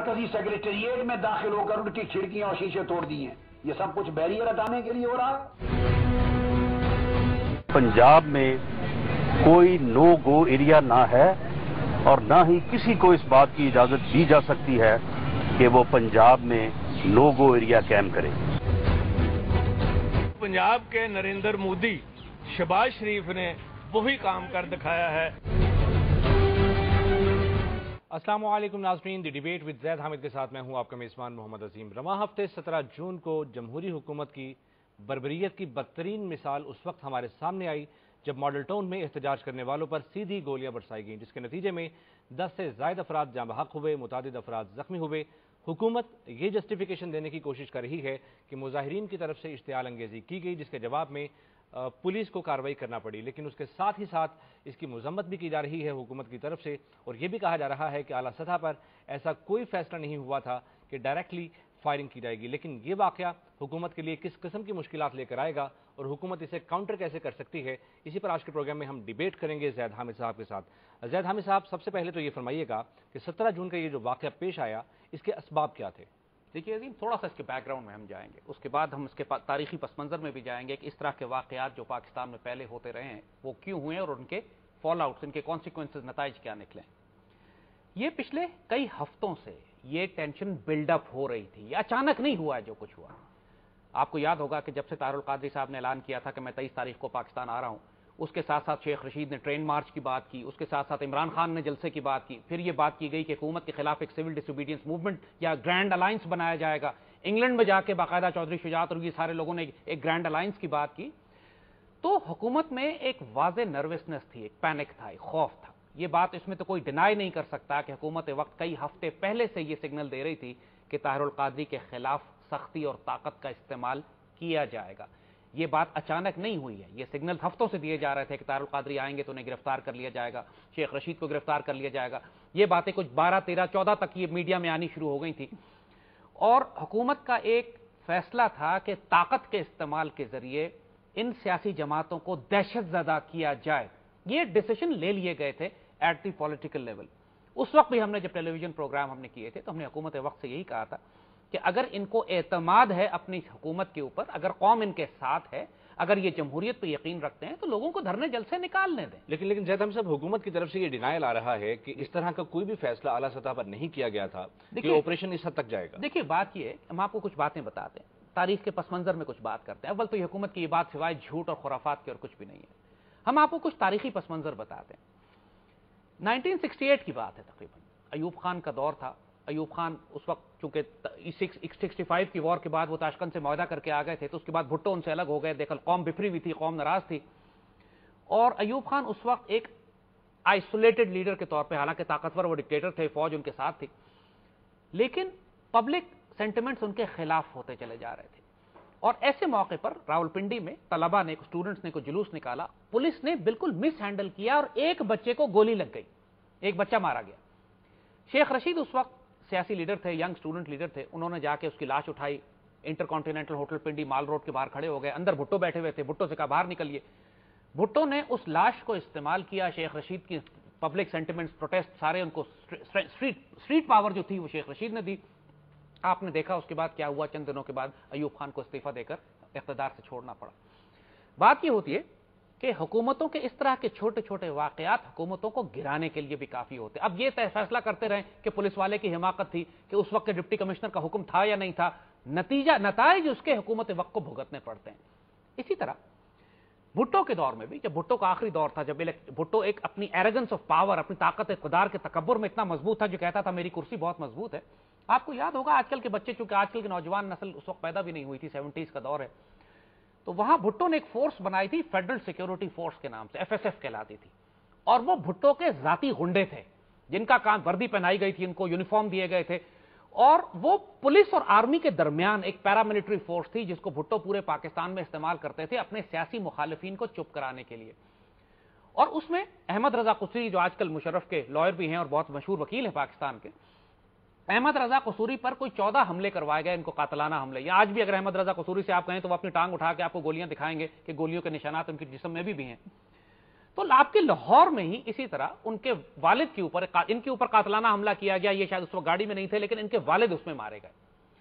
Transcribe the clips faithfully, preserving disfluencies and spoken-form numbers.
مرکزی سیکریٹریٹ میں داخل ہو کر ان کی کھڑکیاں اور شیشے توڑ دی ہیں. یہ سب کچھ بیریئر ہٹانے کے لیے ہو رہا ہے. پنجاب میں کوئی نو گو ایریا نہ ہے اور نہ ہی کسی کو اس بات کی اجازت دی جا سکتی ہے کہ وہ پنجاب میں نو گو ایریا قائم کرے. پنجاب کے نریندر مودی شہباز شریف نے وہی کام کر دکھایا ہے. السلام علیکم ناظرین، the debate with Zaid Hamid کے ساتھ میں ہوں آپ کا میزبان محمد عظیم. رواں ہفتے سترہ جون کو جمہوری حکومت کی بربریت کی بدترین مثال اس وقت ہمارے سامنے آئی جب ماڈل ٹاؤن میں احتجاج کرنے والوں پر سیدھی گولیاں برسائی گئیں، جس کے نتیجے میں دس سے زائد افراد جاں بحق ہوئے، متعدد افراد زخمی ہوئے. حکومت یہ جسٹیفیکیشن دینے کی کوشش کر رہی ہے کہ مظاہرین کی طرف سے اشتعال انگیزی کی گئی، جس کے جواب میں پولیس کو کارروائی کرنا پڑی، لیکن اس کے ساتھ ہی ساتھ اس کی مذمت بھی کی جا رہی ہے حکومت کی طرف سے، اور یہ بھی کہا جا رہا ہے کہ اعلیٰ سطح پر ایسا کوئی فیصلہ نہیں ہوا تھا کہ ڈائریکٹلی فائرنگ کی جائے گی. لیکن یہ واقعہ حکومت کے لیے کس قسم کی مشکلات لے کر آئے گا اور حکومت اسے کاؤنٹر کیسے کر سکتی ہے، اسی پر آج کے پروگرام میں ہم ڈیبیٹ کریں گے زید حامد صاحب کے ساتھ. زید حامد صاحب، سب سے پہلے تو یہ فرمائیے گا کہ سترہ جون کا یہ جو واقعہ پیش آیا، اس کے اسباب کیا تھے؟ دیکھیے عظیم، تھوڑا سا اس کے بیک گراؤنڈ میں ہم جائیں گے، اس کے بعد ہم اس کے تاریخی پس منظر میں بھی جائیں گے کہ اس طرح کے واقعات جو پاکستان میں پہلے ہوتے رہے ہیں وہ کیوں ہوئے اور ان کے فال آؤٹس، ان کے کانسیکوینسز، نتائج کیا نکلے. یہ پچھلے کئی ہفتوں سے یہ ٹینشن بلڈ اپ ہو رہی تھی، یہ اچانک نہیں ہوا ہے جو کچھ ہوا. آپ کو یاد ہوگا کہ جب سے طاہر القادری صاحب نے اعلان کیا تھا کہ میں تیئیس تاریخ کو پاکستان آ رہا ہوں، اس کے ساتھ ساتھ شیخ رشید نے ٹرین مارچ کی بات کی، اس کے ساتھ ساتھ عمران خان نے جلسے کی بات کی، پھر یہ بات کی گئی کہ حکومت کے خلاف ایک سول ڈس اوبیڈینس موومنٹ یا گرینڈ الائنس بنایا جائے گا. انگلینڈ میں جا کے باقاعدہ چودھری شجاعت اور یہ سارے لوگوں نے ایک گرینڈ الائنس کی بات کی. تو حکومت میں ایک واضح نروسنس تھی، ایک پینک تھا، ایک خوف تھا. یہ بات اس میں تو کوئی ڈینائی نہیں کر سکتا کہ حکومت وقت کئی ہفتے پہلے سے یہ سگنل دے رہی تھی کہ طاہر القادری کے خلاف سختی اور طاقت کا استعمال کیا جائے گا. یہ بات اچانک نہیں ہوئی ہے، یہ سگنل ہفتوں سے دیے جا رہے تھے کہ طاہر القادری آئیں گے تو انہیں گرفتار کر لیا جائے گا، شیخ رشید کو گرفتار کر لیا جائے گا. یہ باتیں کچھ بارہ تیرہ چودہ تک یہ میڈیا میں آنی شروع ہو گئی تھی، اور حکومت کا ایک فیصلہ تھا کہ طاقت کے استعمال کے ذریعے ان سیاسی جماعتوں کو دہشت زدہ کیا جائے. یہ ڈیسیشن لے لیے گئے تھے ایٹ دی پولیٹیکل لیول. اس وقت بھی ہم نے جب ٹیلی ویژن پروگرام ہم نے کیے تھے تو ہم نے حکومت وقت سے یہی کہا تھا کہ اگر ان کو اعتماد ہے اپنی حکومت کے اوپر، اگر قوم ان کے ساتھ ہے، اگر یہ جمہوریت پہ یقین رکھتے ہیں تو لوگوں کو دھرنے جلد سے نکالنے دیں. لیکن لیکن زید حامد صاحب، حکومت کی طرف سے یہ ڈینائل آ رہا ہے کہ اس طرح کا کوئی بھی فیصلہ اعلیٰ سطح پر نہیں کیا گیا تھا کہ آپریشن اس حد تک جائے گا. دیکھیے بات یہ ہے، ہم آپ کو کچھ باتیں بتاتے ہیں، تاریخ کے پس منظر میں کچھ بات کرتے ہیں. اول تو یہ حکومت کی یہ بات سوائے جھوٹ اور خرافات کے اور کچھ بھی نہیں ہے. ہم آپ کو کچھ تاریخی پس منظر بتاتے ہیں. نائنٹین سکسٹی ایٹ کی بات ہے، تقریباً ایوب خان کا دور تھا. ایوب خان اس وقت چونکہ سکسٹی فائیو کی وار کے بعد وہ تاشقند سے معاہدہ کر کے آ گئے تھے، تو اس کے بعد بھٹو ان سے الگ ہو گئے. دیکھل قوم بفری ہوئی تھی، قوم ناراض تھی، اور ایوب خان اس وقت ایک آئسولیٹڈ لیڈر کے طور پہ، حالانکہ طاقتور وہ ڈکٹیٹر تھے، فوج ان کے ساتھ تھی، لیکن پبلک سینٹیمنٹس ان کے خلاف ہوتے چلے جا رہے تھے. اور ایسے موقع پر راولپنڈی میں طلبہ نے، اسٹوڈنٹس نے کوئی جلوس نکالا، پولیس نے بالکل مس ہینڈل کیا اور ایک بچے کو گولی لگ گئی، ایک بچہ مارا گیا. شیخ رشید اس وقت سیاسی لیڈر تھے، ینگ اسٹوڈنٹ لیڈر تھے. انہوں نے جا کے اس کی لاش اٹھائی، Intercontinental hotel Pindi mall road کے باہر کھڑے ہو گئے. اندر بھٹو بیٹھے ہوئے تھے، بھٹو سے کہا باہر نکلیے. بھٹو نے اس لاش کو استعمال کیا. شیخ رشید کی پبلک سینٹیمنٹس، پروٹیسٹ سارے ان کو اسٹریٹ پاور جو تھی وہ شیخ رشید نے دی. آپ نے دیکھا اس کے بعد کیا ہوا، چند دنوں کے بعد ایوب خان کو استعفیٰ دے کر اقتدار سے چھوڑنا پڑا. بات یہ ہوتی ہے کہ حکومتوں کے اس طرح کے چھوٹے چھوٹے واقعات حکومتوں کو گرانے کے لیے بھی کافی ہوتے. اب یہ فیصلہ کرتے رہیں کہ پولیس والے کی حماقت تھی، کہ اس وقت کے ڈپٹی کمشنر کا حکم تھا یا نہیں تھا، نتیجہ نتائج اس کے حکومت وقت کو بھگتنے پڑتے ہیں. اسی طرح بھٹو کے دور میں بھی، جب بھٹو کا آخری دور تھا، جب بھٹو ایک اپنی ایروگنس آف پاور، اپنی طاقت اقتدار کے تکبر میں اتنا مضبوط تھا جو کہتا تھا میری کرسی بہت مضبوط ہے. آپ کو یاد ہوگا آج کل کے بچے، چونکہ آج کل کی نوجوان نسل اس وقت پیدا بھی نہیں ہوئی تھی، سیونٹیز کا دور ہے، تو وہاں بھٹو نے ایک فورس بنائی تھی فیڈرل سیکیورٹی فورس کے نام سے، ایف ایس ایف کہلاتی تھی. اور وہ بھٹو کے ذاتی غنڈے تھے جن کا کام، وردی پہنائی گئی تھی ان کو، یونیفارم دیے گئے تھے، اور وہ پولیس اور آرمی کے درمیان ایک پیراملٹری فورس تھی جس کو بھٹو پورے پاکستان میں استعمال کرتے تھے اپنے سیاسی مخالفین کو چپ کرانے کے لیے. اور اس میں احمد رضا قصوری، جو آج کل مشرف کے لائر بھی ہیں اور بہت مشہور وکیل ہیں پاکستان کے، احمد رضا قصوری پر کوئی چودہ حملے کروائے گئے، ان کو قاتلانہ حملے. یا آج بھی اگر احمد رضا قصوری سے آپ کہیں تو وہ اپنی ٹانگ اٹھا کے آپ کو گولیاں دکھائیں گے کہ گولیوں کے نشانات ان کے جسم میں بھی بھی ہیں. تو آپ کے لاہور میں ہی اسی طرح ان کے والد کے اوپر ان کے اوپر قاتلانہ حملہ کیا گیا. یہ شاید اس وقت گاڑی میں نہیں تھے لیکن ان کے والد اس میں مارے گئے.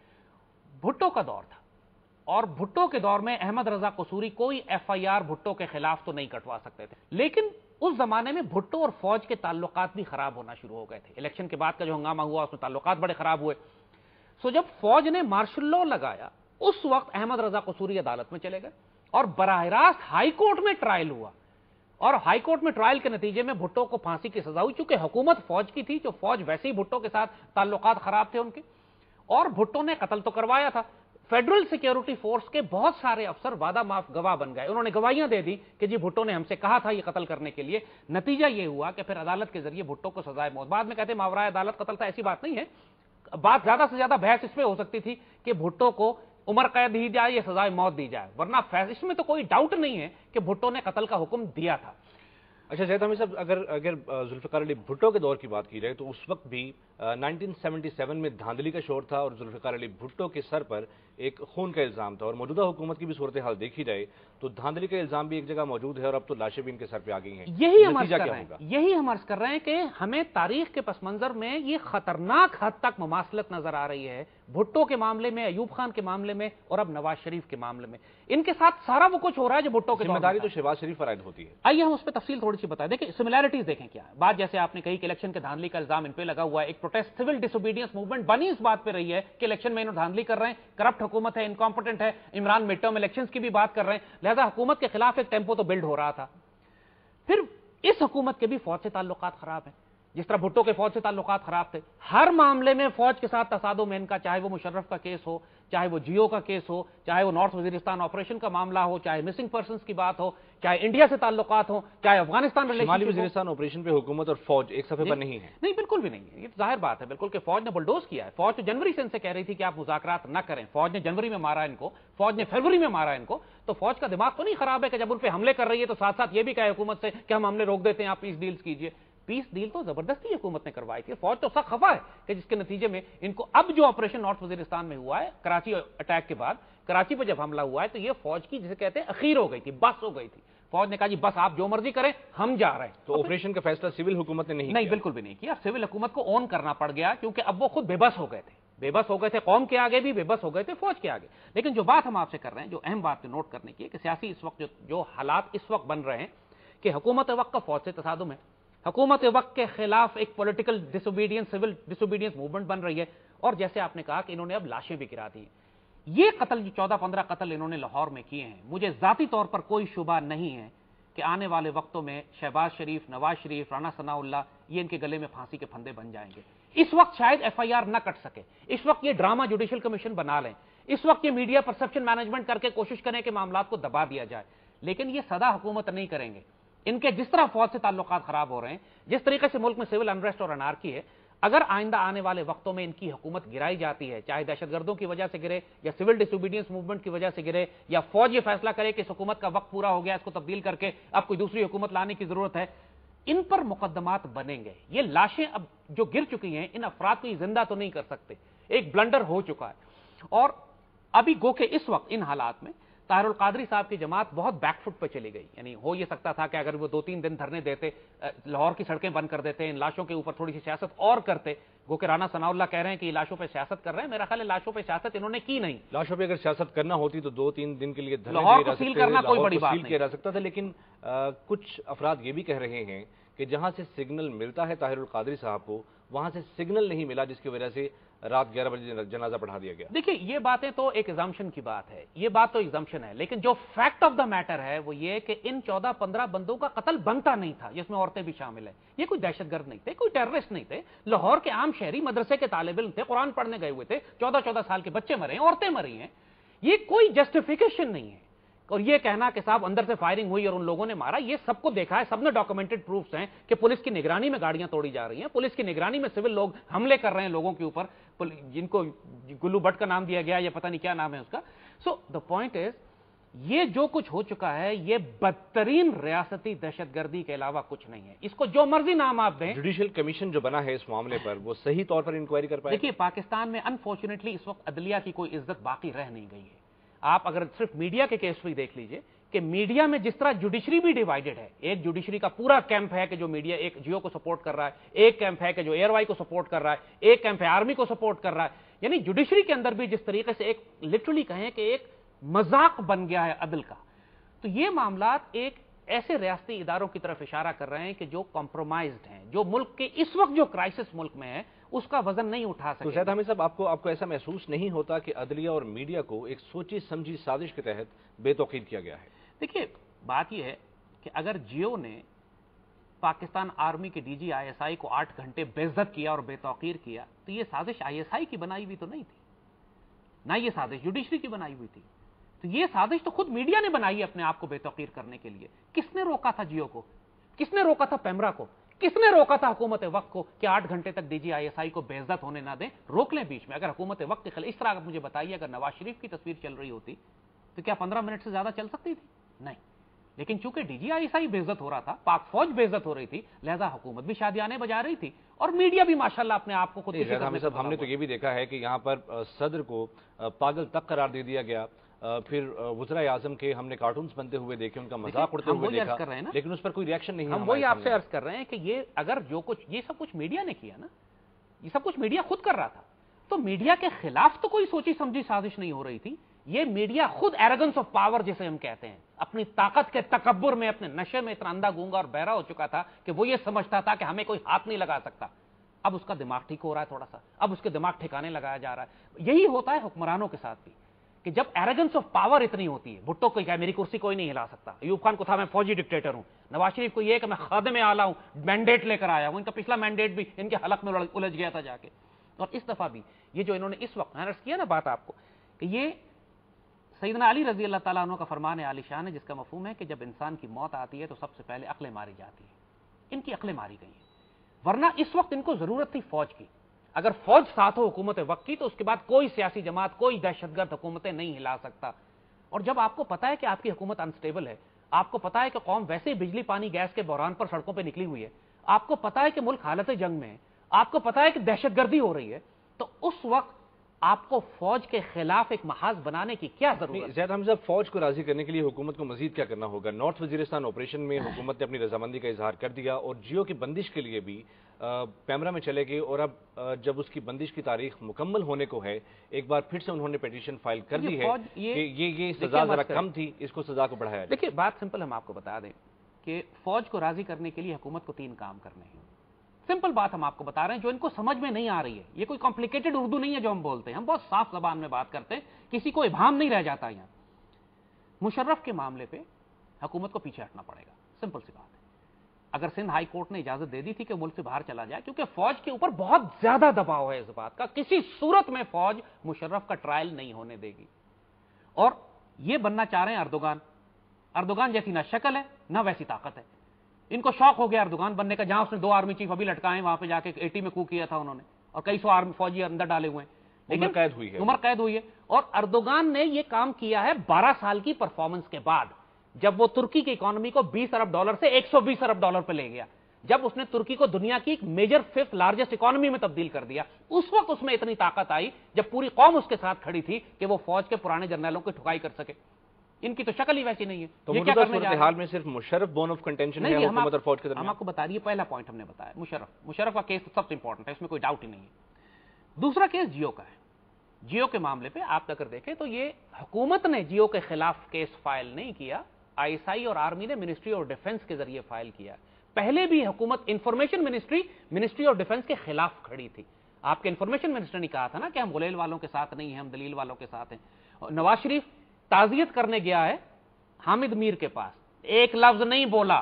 بھٹو کا دور تھا اور بھٹو کے دور میں احمد رضا قصوری کوئی ایف آئی آر بھٹو کے خلاف تو نہیں کٹوا سکتے تھے, لیکن اس زمانے میں بھٹو اور فوج کے تعلقات بھی خراب ہونا شروع ہو گئے تھے. الیکشن کے بعد کا جو ہنگامہ ہوا اس میں تعلقات بڑے خراب ہوئے. سو جب فوج نے مارشل لا لگایا اس وقت احمد رضا قصوری عدالت میں چلے گئے اور براہ راست ہائی کورٹ میں ٹرائل ہوا, اور ہائی کورٹ میں ٹرائل کے نتیجے میں بھٹو کو پھانسی کی سزا ہوئی, چونکہ حکومت فوج کی تھی, جو فوج ویسے ہی بھٹو کے ساتھ تعلقات خراب تھے ان کے, اور بھٹو نے قتل تو کروایا تھا. فیڈرل سیکیورٹی فورس کے بہت سارے افسر وعدہ معاف گواہ بن گئے, انہوں نے گواہیاں دے دی کہ جی بھٹو نے ہم سے کہا تھا یہ قتل کرنے کے لیے. نتیجہ یہ ہوا کہ پھر عدالت کے ذریعے بھٹو کو سزائے موت. بعد میں کہتے ہیں ماورائے عدالت قتل تھا, ایسی بات نہیں ہے. بات زیادہ سے زیادہ بحث اس پہ ہو سکتی تھی کہ بھٹو کو عمر قید دی جائے یا سزائے موت دی جائے, ورنہ اس میں تو کوئی ڈاؤٹ نہیں ہے کہ بھٹو نے قتل کا حکم دیا تھا. اچھا زید حمید صاحب, اگر اگر ذوالفقار علی بھٹو کے دور کی بات کی جائے تو اس وقت بھی نائنٹین سیونٹی سیون میں دھاندلی کا شور تھا اور ذوالفقار علی بھٹو کے سر پر ایک خون کا الزام تھا, اور موجودہ حکومت کی بھی صورتحال دیکھی جائے تو دھاندلی کا الزام بھی ایک جگہ موجود ہے اور اب تو لاشیں بھی ان کے سر پہ آ گئی ہیں. یہی ہم عرض کر رہے ہیں یہی ہم عرض کر رہے ہیں کہ ہمیں تاریخ کے پس منظر میں یہ خطرناک حد تک مماثلت نظر آ رہی ہے بھٹو کے معاملے میں, ایوب خان کے معاملے میں, اور اب نواز شریف کے معاملے میں. ان کے ساتھ سارا وہ کچھ ہو رہا ہے جو بھٹو کی ذمہ داری تو شہباز شریف پر عائد ہوتی ہے. آئیے ہم اس پہ تفصیل تھوڑی سی بتائیں. دیکھیں سملیرٹیز دیکھیں کیا ہے. بات جیسے آپ نے کہی کہ الیکشن کے دھاندلی کا الزام ان پہ لگا ہوا ہے, ایک protest civil disobedience movement بنی اس بات پہ رہی ہے کہ الیکشن میں انہوں دھاندلی کر رہے ہیں, کرپٹ حکومت ہے, انکمپٹنٹ ہے. عمران مڈ ٹرم الیکشنز کی بھی بات کر رہے ہیں, لہذا حکومت کے خلاف ایک ٹیمپو تو بلڈ ہو رہا تھا. پھر اس حکومت کے بھی فوج سے تعلقات خراب ہیں, جس طرح بھٹو کے فوج سے تعلقات خراب تھے. ہر معاملے میں فوج کے ساتھ تصادم ہے ان کا, چاہے وہ مشرف کا کیس ہو, چاہے وہ جیو کا کیس ہو, چاہے وہ نارتھ وزیرستان آپریشن کا معاملہ ہو, چاہے مسنگ پرسنز کی بات ہو, چاہے انڈیا سے تعلقات ہوں, چاہے افغانستان شمالی وزیرستان آپریشن پہ حکومت اور فوج ایک صفحے پر نہیں ہے. نہیں بالکل بھی نہیں ہے, یہ ظاہر بات ہے بالکل کہ فوج نے بلڈوز کیا ہے. فوج تو جنوری سے ان سے کہہ رہی تھی کہ آپ مذاکرات نہ کریں, فوج نے جنوری میں مارا ان کو, فوج نے فروری میں مارا ان کو. تو فوج کا دماغ تو نہیں خراب ہے کہ جب ان پہ حملے کر رہی ہے تو ساتھ ساتھ یہ بھی کہے حکومت سے کہ ہم حملے روک دیتے ہیں, آپ پیس ڈیلز کیجئے. پیس ڈیل تو زبردستی حکومت نے کروائی تھی. فوج تو سخت خفا ہے کہ جس کے نتیجے میں ان کو اب جو آپریشن نارتھ وزیرستان میں ہوا ہے کراچی اٹیک کے بعد, کراچی پہ جب حملہ ہوا ہے تو یہ فوج کی جسے کہتے ہیں اخیر ہو گئی تھی, بس ہو گئی تھی. فوج نے کہا جی بس آپ جو مرضی کریں, ہم جا رہے ہیں. تو آپریشن کا فیصلہ سول حکومت نے نہیں نہیں بالکل بھی نہیں کیا. سول حکومت کو اون کرنا پڑ گیا کیونکہ اب وہ خود بے بس ہو گئے تھے, بے بس ہو گئے تھے قوم کے آگے بھی, بے بس ہو گئے تھے فوج کے آگے. لیکن جو بات ہم آپ سے کر رہے ہیں, جو اہم بات نوٹ کرنے کی ہے کہ سیاسی اس وقت جو حالات اس وقت بن رہے ہیں کہ حکومت وقت کا فوج سے تصادم ہے, حکومت وقت کے خلاف ایک political disobedience civil disobedience movement بن رہی ہے, اور جیسے آپ نے کہا کہ انہوں نے اب لاشیں بھی گرا دی ہیں. یہ قتل جو چودہ پندرہ قتل انہوں نے لاہور میں کیے ہیں, مجھے ذاتی طور پر کوئی شبہ نہیں ہے کہ آنے والے وقتوں میں شہباز شریف, نواز شریف, رانا ثناء اللہ یہ ان کے گلے میں پھانسی کے پھندے بن جائیں گے. اس وقت شاید ایف آئی آر نہ کٹ سکے, اس وقت یہ ڈرامہ جوڈیشل کمیشن بنا لیں, اس وقت یہ میڈیا پرسپشن مینجمنٹ کر کے کوشش کریں کہ معاملات کو دبا دیا جائے, لیکن یہ سدا حکومت نہیں کریں گے. ان کے جس طرح فوج سے تعلقات خراب ہو رہے ہیں, جس طریقے سے ملک میں سول انریسٹ اور انارکی ہے, اگر آئندہ آنے والے وقتوں میں ان کی حکومت گرائی جاتی ہے, چاہے دہشت گردوں کی وجہ سے گرے یا سول ڈس اوبیڈینس موومنٹ کی وجہ سے گرے, یا فوج یہ فیصلہ کرے کہ اس حکومت کا وقت پورا ہو گیا, اس کو تبدیل کر کے اب کوئی دوسری حکومت لانے کی ضرورت ہے, ان پر مقدمات بنیں گے. یہ لاشیں اب جو گر چکی ہیں, ان افراد کو یہ زندہ تو نہیں کر سکتے, ایک بلنڈر ہو چکا ہے. اور ابھی گو کہ اس وقت ان حالات میں طاہر القادری صاحب کی جماعت بہت بیک فٹ پہ چلی گئی. یعنی ہو یہ سکتا تھا کہ اگر وہ دو تین دن دھرنے دیتے, لاہور کی سڑکیں بند کر دیتے, ان لاشوں کے اوپر تھوڑی سی سیاست اور کرتے. گو کہ رانا ثناء اللہ کہہ رہے ہیں کہ یہ لاشوں پہ سیاست کر رہے ہیں, میرا خیال ہے لاشوں پہ سیاست انہوں نے کی نہیں. لاشوں پہ اگر سیاست کرنا ہوتی تو دو تین دن کے لیے لاہور کو سیل کرنا کوئی بڑی بات نہیں کیا جا سکتا تھا. لیکن کچھ افراد یہ بھی کہہ رہے ہیں کہ جہاں سے سگنل ملتا ہے طاہر القادری صاحب کو, وہاں سے سگنل نہیں ملا, جس کی وجہ سے رات گیارہ بجے جنازہ پڑھا دیا گیا. دیکھیں یہ باتیں تو ایک ایگزامپشن کی بات ہے, یہ بات تو ایگزامپشن ہے, لیکن جو فیکٹ آف دا میٹر ہے وہ یہ کہ ان چودہ پندرہ بندوں کا قتل بنتا نہیں تھا, جس میں عورتیں بھی شامل ہیں. یہ کوئی دہشت گرد نہیں تھے, کوئی ٹیررسٹ نہیں تھے, لاہور کے عام شہری مدرسے کے طالب علم تھے, قرآن پڑھنے گئے ہوئے تھے, چودہ چودہ سال کے بچے مرے ہیں, عورتیں مری ہیں. یہ کوئی جسٹیفیکیشن نہیں ہے. اور یہ کہنا کہ صاحب اندر سے فائرنگ ہوئی اور ان لوگوں نے مارا, یہ سب کو دیکھا ہے, سب نے ڈاکومنٹڈ پروفز ہیں کہ پولیس کی نگرانی میں گاڑیاں توڑی جا رہی ہیں, پولیس کی نگرانی میں سول لوگ حملے کر رہے ہیں لوگوں کے اوپر, جن کو گلو بٹ کا نام دیا گیا یا پتہ نہیں کیا نام ہے اس کا. سو دا پوائنٹ از, یہ جو کچھ ہو چکا ہے یہ بدترین ریاستی دہشت گردی کے علاوہ کچھ نہیں ہے. اس کو جو مرضی نام آپ دیں. جوڈیشل کمیشن جو بنا ہے اس معاملے پر, وہ صحیح طور پر انکوائری کر پائے. دیکھیے پاکستان میں انفارچونیٹلی اس وقت عدلیہ کی کوئی عزت باقی رہ نہیں گئی ہے. آپ اگر صرف میڈیا کے کیس بھی دیکھ لیجئے کہ میڈیا میں جس طرح جوڈیشری بھی ڈیوائیڈڈ ہے، ایک جوڈیشری کا پورا کیمپ ہے کہ جو میڈیا ایک جیو کو سپورٹ کر رہا ہے، ایک کیمپ ہے کہ جو ایئر وائی کو سپورٹ کر رہا ہے، ایک کیمپ ہے آرمی کو سپورٹ کر رہا ہے، یعنی جوڈیشری کے اندر بھی جس طریقے سے ایک لٹرلی کہیں کہ ایک مذاق بن گیا ہے عدل کا. تو یہ معاملات ایک ایسے ریاستی اداروں کی طرف اشارہ کر رہے ہیں کہ جو کمپرومائزڈ ہیں، جو ملک کے اس وقت جو کرائسس ملک میں ہے اس کا وزن نہیں اٹھا سکتے. تو زید حمید صاحب، آپ کو آپ کو ایسا محسوس نہیں ہوتا کہ عدلیہ اور میڈیا کو ایک سوچی سمجھی سازش کے تحت بے توقیر کیا گیا ہے؟ دیکھیے بات یہ ہے کہ اگر جیو نے Pakistan army D G I S I آئی کو آٹھ گھنٹے بے عزت کیا اور بے توقیر کیا تو یہ سازش آئی ایس آئی کی بنائی ہوئی تو نہیں تھی، نہ یہ سازش جوڈیشری کی بنائی ہوئی تھی. تو یہ سازش تو خود میڈیا نے بنائی ہے اپنے آپ کو بے توقیر کرنے کے لیے. کس نے روکا تھا جیو کو؟ کس نے روکا تھا پیمرا کو؟ کس نے روکا تھا حکومت وقت کو کہ آٹھ گھنٹے تک ڈی جی آئی ایس آئی کو بے عزت ہونے نہ دیں؟ روک لیں بیچ میں. اگر حکومت وقت کے خلاف اس طرح مجھے بتائیے، اگر نواز شریف کی تصویر چل رہی ہوتی تو کیا پندرہ منٹ سے زیادہ چل سکتی تھی؟ نہیں. لیکن چونکہ ڈی جی آئی ایس آئی بے عزت ہو رہا تھا، پاک فوج بے عزت ہو رہی تھی، لہذا حکومت بھی شادیانے بجا رہی تھی اور میڈیا بھی ماشاءاللہ اپنے آپ کو خود. صاحب ہم نے تو یہ بھی دیکھا ہے کہ یہاں پر صدر کو پاگل تک قرار دے دیا گیا، پھر وزراء اعظم کے ہم نے کارٹونز بنتے ہوئے دیکھے، ان کا مذاق اڑتے ہوئے دیکھا، لیکن اس پر کوئی ریاکشن نہیں. ہم وہی آپ سے عرض کر رہے ہیں کہ یہ اگر جو کچھ یہ سب کچھ میڈیا نے کیا نا، یہ سب کچھ میڈیا خود کر رہا تھا، تو میڈیا کے خلاف تو کوئی سوچی سمجھی سازش نہیں ہو رہی تھی. یہ میڈیا خود ایروگنس آف پاور جسے ہم کہتے ہیں، اپنی طاقت کے تکبر میں اپنے نشے میں اتنا اندھا گونگا اور بہرا ہو چکا تھا کہ وہ یہ سمجھتا تھا کہ ہمیں کوئی ہاتھ نہیں لگا سکتا. اب اس کا دماغ ٹھیک ہو رہا ہے تھوڑا سا، اب اس کے دماغ ٹھکانے لگایا جا رہا ہے. یہی ہوتا ہے حکمرانوں کے ساتھ بھی کہ جب ایروگنس آف پاور اتنی ہوتی ہے. بھٹو کو کہا میری کرسی کوئی نہیں ہلا سکتا، ایوب خان کو تھا میں فوجی ڈکٹیٹر ہوں، نواز شریف کو یہ کہ میں خادم اعلیٰ ہوں، مینڈیٹ لے کر آیا ہوں. ان کا پچھلا مینڈیٹ بھی ان کے حلق میں الجھ گیا تھا جا کے. اور اس دفعہ بھی یہ جو انہوں نے اس وقت عرض کیا نا بات آپ کو کہ یہ سیدنا علی رضی اللہ تعالیٰ عنہ کا فرمان عالی شان ہے، جس کا مفہوم ہے کہ جب انسان کی موت آتی ہے تو سب سے پہلے عقلیں ماری جاتی ہیں. ان کی عقلیں ماری گئی ہیں، ورنہ اس وقت ان کو ضرورت تھی فوج کی. اگر فوج ساتھ ہو حکومت وقت کی تو اس کے بعد کوئی سیاسی جماعت، کوئی دہشت گرد حکومتیں نہیں ہلا سکتا. اور جب آپ کو پتا ہے کہ آپ کی حکومت انسٹیبل ہے، آپ کو پتا ہے کہ قوم ویسے ہی بجلی پانی گیس کے بحران پر سڑکوں پہ نکلی ہوئی ہے، آپ کو پتا ہے کہ ملک حالت جنگ میں ہے، آپ کو پتا ہے کہ دہشت گردی ہو رہی ہے، تو اس وقت آپ کو فوج کے خلاف ایک محاذ بنانے کی کیا ضرورت ہے؟ زید حمید صاحب، فوج کو راضی کرنے کے لیے حکومت کو مزید کیا کرنا ہوگا؟ نارتھ وزیرستان آپریشن میں حکومت نے اپنی رضامندی کا اظہار کر دیا اور جیو کی بندش کے لیے بھی پیمرا میں چلے گئے، اور اب جب اس کی بندش کی تاریخ مکمل ہونے کو ہے ایک بار پھر سے انہوں نے پیٹیشن فائل کر دی ہے کہ یہ یہ سزا ذرا کم تھی، اس کو سزا کو بڑھایا. دیکھیے بات سمپل ہم آپ کو بتا دیں کہ فوج کو راضی کرنے کے لیے حکومت کو تین کام کرنے ہیں. سمپل بات ہم آپ کو بتا رہے ہیں جو ان کو سمجھ میں نہیں آ رہی ہے. یہ کوئی کمپلیکیٹڈ اردو نہیں ہے جو ہم بولتے ہیں، ہم بہت صاف زبان میں بات کرتے ہیں، کسی کو ابہام نہیں رہ جاتا. یہاں مشرف کے معاملے پہ حکومت کو پیچھے ہٹنا پڑے گا، سمپل سی بات ہے. اگر سندھ ہائی کورٹ نے اجازت دے دی تھی کہ ملک سے باہر چلا جائے، کیونکہ فوج کے اوپر بہت زیادہ دباؤ ہے اس بات کا، کسی صورت میں فوج مشرف کا ٹرائل نہیں ہونے دے گی. اور یہ بننا چاہ رہے ہیں اردوغان. اردوغان جیسی نہ شکل ہے نہ ویسی طاقت ہے. ان کو شوق ہو گیا اردوغان بننے کا، جہاں اس نے دو آرمی چیف ابھی لٹکائے وہاں پہ جا کے ایٹی میں کو کیا تھا انہوں نے، اور کئی سو آرمی فوجی اندر ڈالے ہوئے ہیں، عمر قید ہوئی ہے عمر قید ہوئی ہے. اور اردوغان نے یہ کام کیا ہے بارہ سال کی پرفارمنس کے بعد، جب وہ ترکی کی اکانومی کو بیس ارب ڈالر سے ایک سو بیس ارب ڈالر پہ لے گیا، جب اس نے ترکی کو دنیا کی ایک میجر ففتھ لارجسٹ اکانومی میں تبدیل کر دیا. اس وقت اس میں اتنی طاقت آئی جب پوری قوم اس کے ساتھ کھڑی تھی کہ وہ فوج کے پرانے جرنیلوں کو ٹھکائی کر سکے. ان کی تو شکل ہی ویسی نہیں ہے. تو موجودہ صورتحال میں صرف مشرف بون آف کنٹینشن ہے حکومت اور فوج کے درمیان. ہم آپ کو بتا دیے، پہلا پوائنٹ ہم نے بتایا مشرف مشرف کا کیس سب سے امپورٹنٹ ہے، اس میں کوئی ڈاؤٹ ہی نہیں ہے. دوسرا کیس جیو کا ہے. جیو کے معاملے پہ آپ اگر دیکھیں تو یہ حکومت نے جیو کے خلاف کیس فائل نہیں کیا، آئی ایس آئی اور آرمی نے منسٹری آف ڈیفنس کے ذریعے فائل کیا. پہلے بھی حکومت information ministry ministry of defence کے خلاف کھڑی تھی. آپ کے انفارمیشن منسٹر نے کہا تھا نا کہ ہم غلیل والوں کے ساتھ نہیں ہیں، ہم دلیل والوں کے ساتھ ہیں. نواز شریف تعزیت کرنے گیا ہے حامد میر کے پاس، ایک لفظ نہیں بولا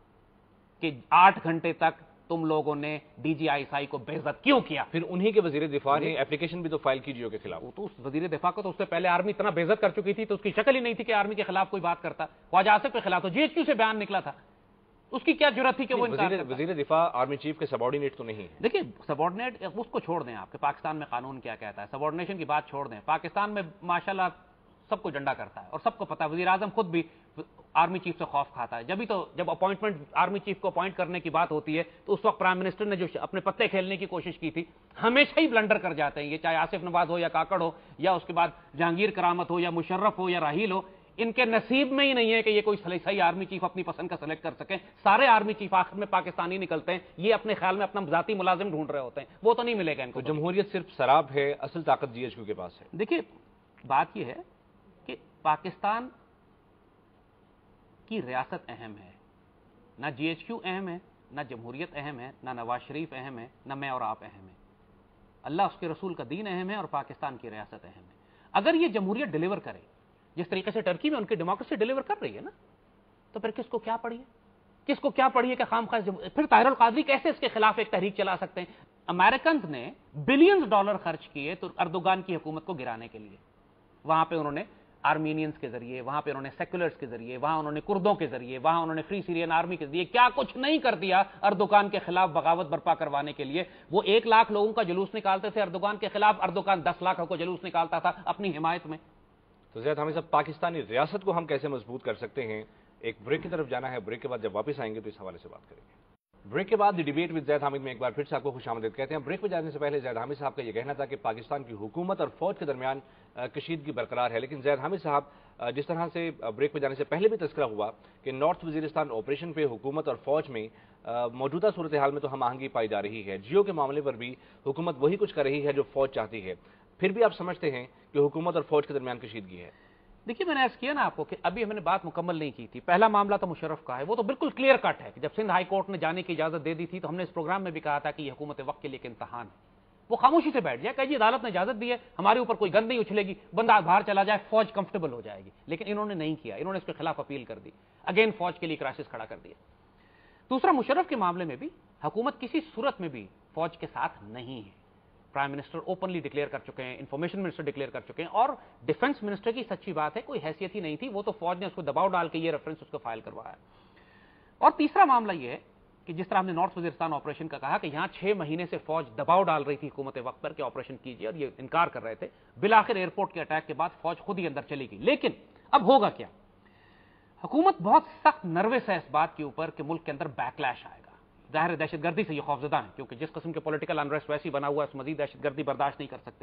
کہ آٹھ گھنٹے تک تم لوگوں نے ڈی جی آئی ایس آئی کو بے عزت کیوں کیا. پھر انہی کے وزیر دفاع نے اپلیکیشن بھی تو فائل کی جیو کے خلاف. تو اس وزیر دفاع کو تو اس سے پہلے آرمی اتنا بے عزت کر چکی تھی تو اس کی شکل ہی نہیں تھی کہ آرمی کے خلاف کوئی بات کرتا. خواجہ آصف کے خلاف تو جی ایچ کیو سے بیان نکلا تھا، اس کی کیا جرات تھی کہ وہ وزیر دفاع آرمی چیف کے سبارڈینیٹ تو نہیں ہے. دیکھیں سبارڈینیٹ اس کو چھوڑ دیں، آپ کے پاکستان میں قانون کیا کہتا ہے، سبارڈینیشن کی بات چھوڑ دیں. پاکستان میں ماشاءاللہ سب کو ڈنڈا کرتا ہے اور سب کو پتا ہے، وزیر اعظم خود بھی آرمی چیف سے خوف کھاتا ہے. جبھی تو جب اپوائنٹمنٹ آرمی چیف کو اپوائنٹ کرنے کی بات ہوتی ہے تو اس وقت پرائم منسٹر نے جو اپنے پتے کھیلنے کی کوشش کی تھی، ہمیشہ ہی بلنڈر کر جاتے ہیں. یہ چاہے آصف نواز ہو یا کاکڑ ہو یا اس کے بعد جہانگیر کرامت ہو یا مشرف ہو یا راہیل ہو، ان کے نصیب میں ہی نہیں ہے کہ یہ کوئی صحیح آرمی چیف اپنی پسند کا سلیکٹ کر سکیں. سارے آرمی چیف آخر میں پاکستانی نکلتے ہیں, یہ اپنے خیال میں اپنا ذاتی ملازم ڈھونڈ رہے ہوتے ہیں, وہ تو نہیں ملے گا ان کو. جمہوریت صرف سراب ہے, اصل طاقت جی ایچ کیو کے پاس ہے. دیکھیے بات یہ ہے کہ پاکستان کی ریاست اہم ہے, نہ جی ایچ کیو اہم ہے, نہ جمہوریت اہم ہے, نہ نواز شریف اہم ہے, نہ میں اور آپ اہم ہیں. اللہ اس کے رسول کا دین اہم ہے اور پاکستان کی ریاست اہم ہے. اگر یہ جمہوریت ڈیلیور کرے جس طریقے سے ٹرکی میں ان کی ڈیموکریسی ڈیلیور کر رہی ہے نا, تو پھر کس کو کیا پڑی ہے, کس کو کیا پڑی ہے کہ خام خواہ. پھر طاہر القادری کیسے اس کے خلاف ایک تحریک چلا سکتے ہیں؟ امریکنز نے بلینز ڈالر خرچ کیے تو اردوغان کی حکومت کو گرانے کے لیے. وہاں پہ انہوں نے آرمینینز کے ذریعے, وہاں پہ انہوں نے سیکولرز کے ذریعے, وہاں انہوں نے کردوں کے ذریعے, وہاں انہوں نے فری سیرین آرمی کے ذریعے کیا کچھ نہیں کر دیا اردوغان کے خلاف بغاوت برپا کروانے کے لیے. وہ ایک لاکھ لوگوں کا جلوس نکالتے تھے اردوغان کے خلاف, اردوغان دس لاکھ کو جلوس نکالتا تھا اپنی حمایت میں. تو زید حامد صاحب, پاکستانی ریاست کو ہم کیسے مضبوط کر سکتے ہیں؟ ایک بریک کی طرف جانا ہے, بریک کے بعد جب واپس آئیں گے تو اس حوالے سے بات کریں گے. بریک کے بعد the debate with Zaid Hamid میں ایک بار پھر سے آپ کو خوش آمدید کہتے ہیں. بریک پہ جانے سے پہلے زید حامد صاحب کا یہ کہنا تھا کہ پاکستان کی حکومت اور فوج کے درمیان کشیدگی برقرار ہے, لیکن زید حامد صاحب جس طرح سے بریک پہ جانے سے پہلے بھی تذکرہ ہوا کہ نارتھ وزیرستان آپریشن پہ حکومت اور فوج میں موجودہ صورتحال میں تو ہم آہنگی پائی جا رہی ہے, جیو کے معاملے پر بھی حکومت وہی کچھ کر رہی ہے جو فوج چاہتی ہے, پھر بھی آپ سمجھتے ہیں کہ حکومت اور فوج کے درمیان کشیدگی ہے؟ دیکھیے میں نے عرض کیا نا آپ کو کہ ابھی ہم نے بات مکمل نہیں کی تھی. پہلا معاملہ تو مشرف کا ہے, وہ تو بالکل کلیئر کٹ ہے کہ جب سندھ ہائی کورٹ نے جانے کی اجازت دے دی تھی تو ہم نے اس پروگرام میں بھی کہا تھا کہ یہ حکومت وقت کے لیے ایک امتحان ہے. وہ خاموشی سے بیٹھ جائے کہ جی عدالت نے اجازت دی ہے, ہمارے اوپر کوئی گند نہیں اچھلے گی, بندہ باہر چلا جائے, فوج کمفرٹیبل ہو جائے گی. لیکن انہوں نے نہیں کیا, انہوں نے اس کے خلاف اپیل کر دی, اگین فوج کے لیے کرائسس کھڑا کر دیا. دوسرا, مشرف کے معاملے میں بھی حکومت کسی صورت میں بھی فوج کے ساتھ نہیں ہے. پرائم منسٹر اوپنلی ڈکلیئر کر چکے ہیں, انفارمیشن منسٹر ڈکلیئر کر چکے ہیں, اور ڈیفنس منسٹر کی سچی بات ہے کوئی حیثیت ہی نہیں تھی, وہ تو فوج نے اس کو دباؤ ڈال کے یہ ریفرنس اس کو فائل کروایا. اور تیسرا معاملہ یہ ہے کہ جس طرح ہم نے نارتھ وزیرستان آپریشن کا کہا کہ یہاں چھ مہینے سے فوج دباؤ ڈال رہی تھی حکومت وقت پر کہ آپریشن کیجیے, اور یہ انکار کر رہے تھے. بالآخر ایئرپورٹ کے اٹیک کے بعد فوج خود ہی اندر چلی گئی. لیکن اب ہوگا کیا؟ حکومت بہت سخت نروس ہے اس بات کے اوپر کہ ملک کے اندر بیکلیش آئے گا. ظاہر ہے دہشت گردی سے یہ خوفزدہ ہیں, کیونکہ جس قسم کے پولیٹیکل انریسٹ ویسی بنا ہوا ہے اس مزید دہشت گردی برداشت نہیں کر سکتے.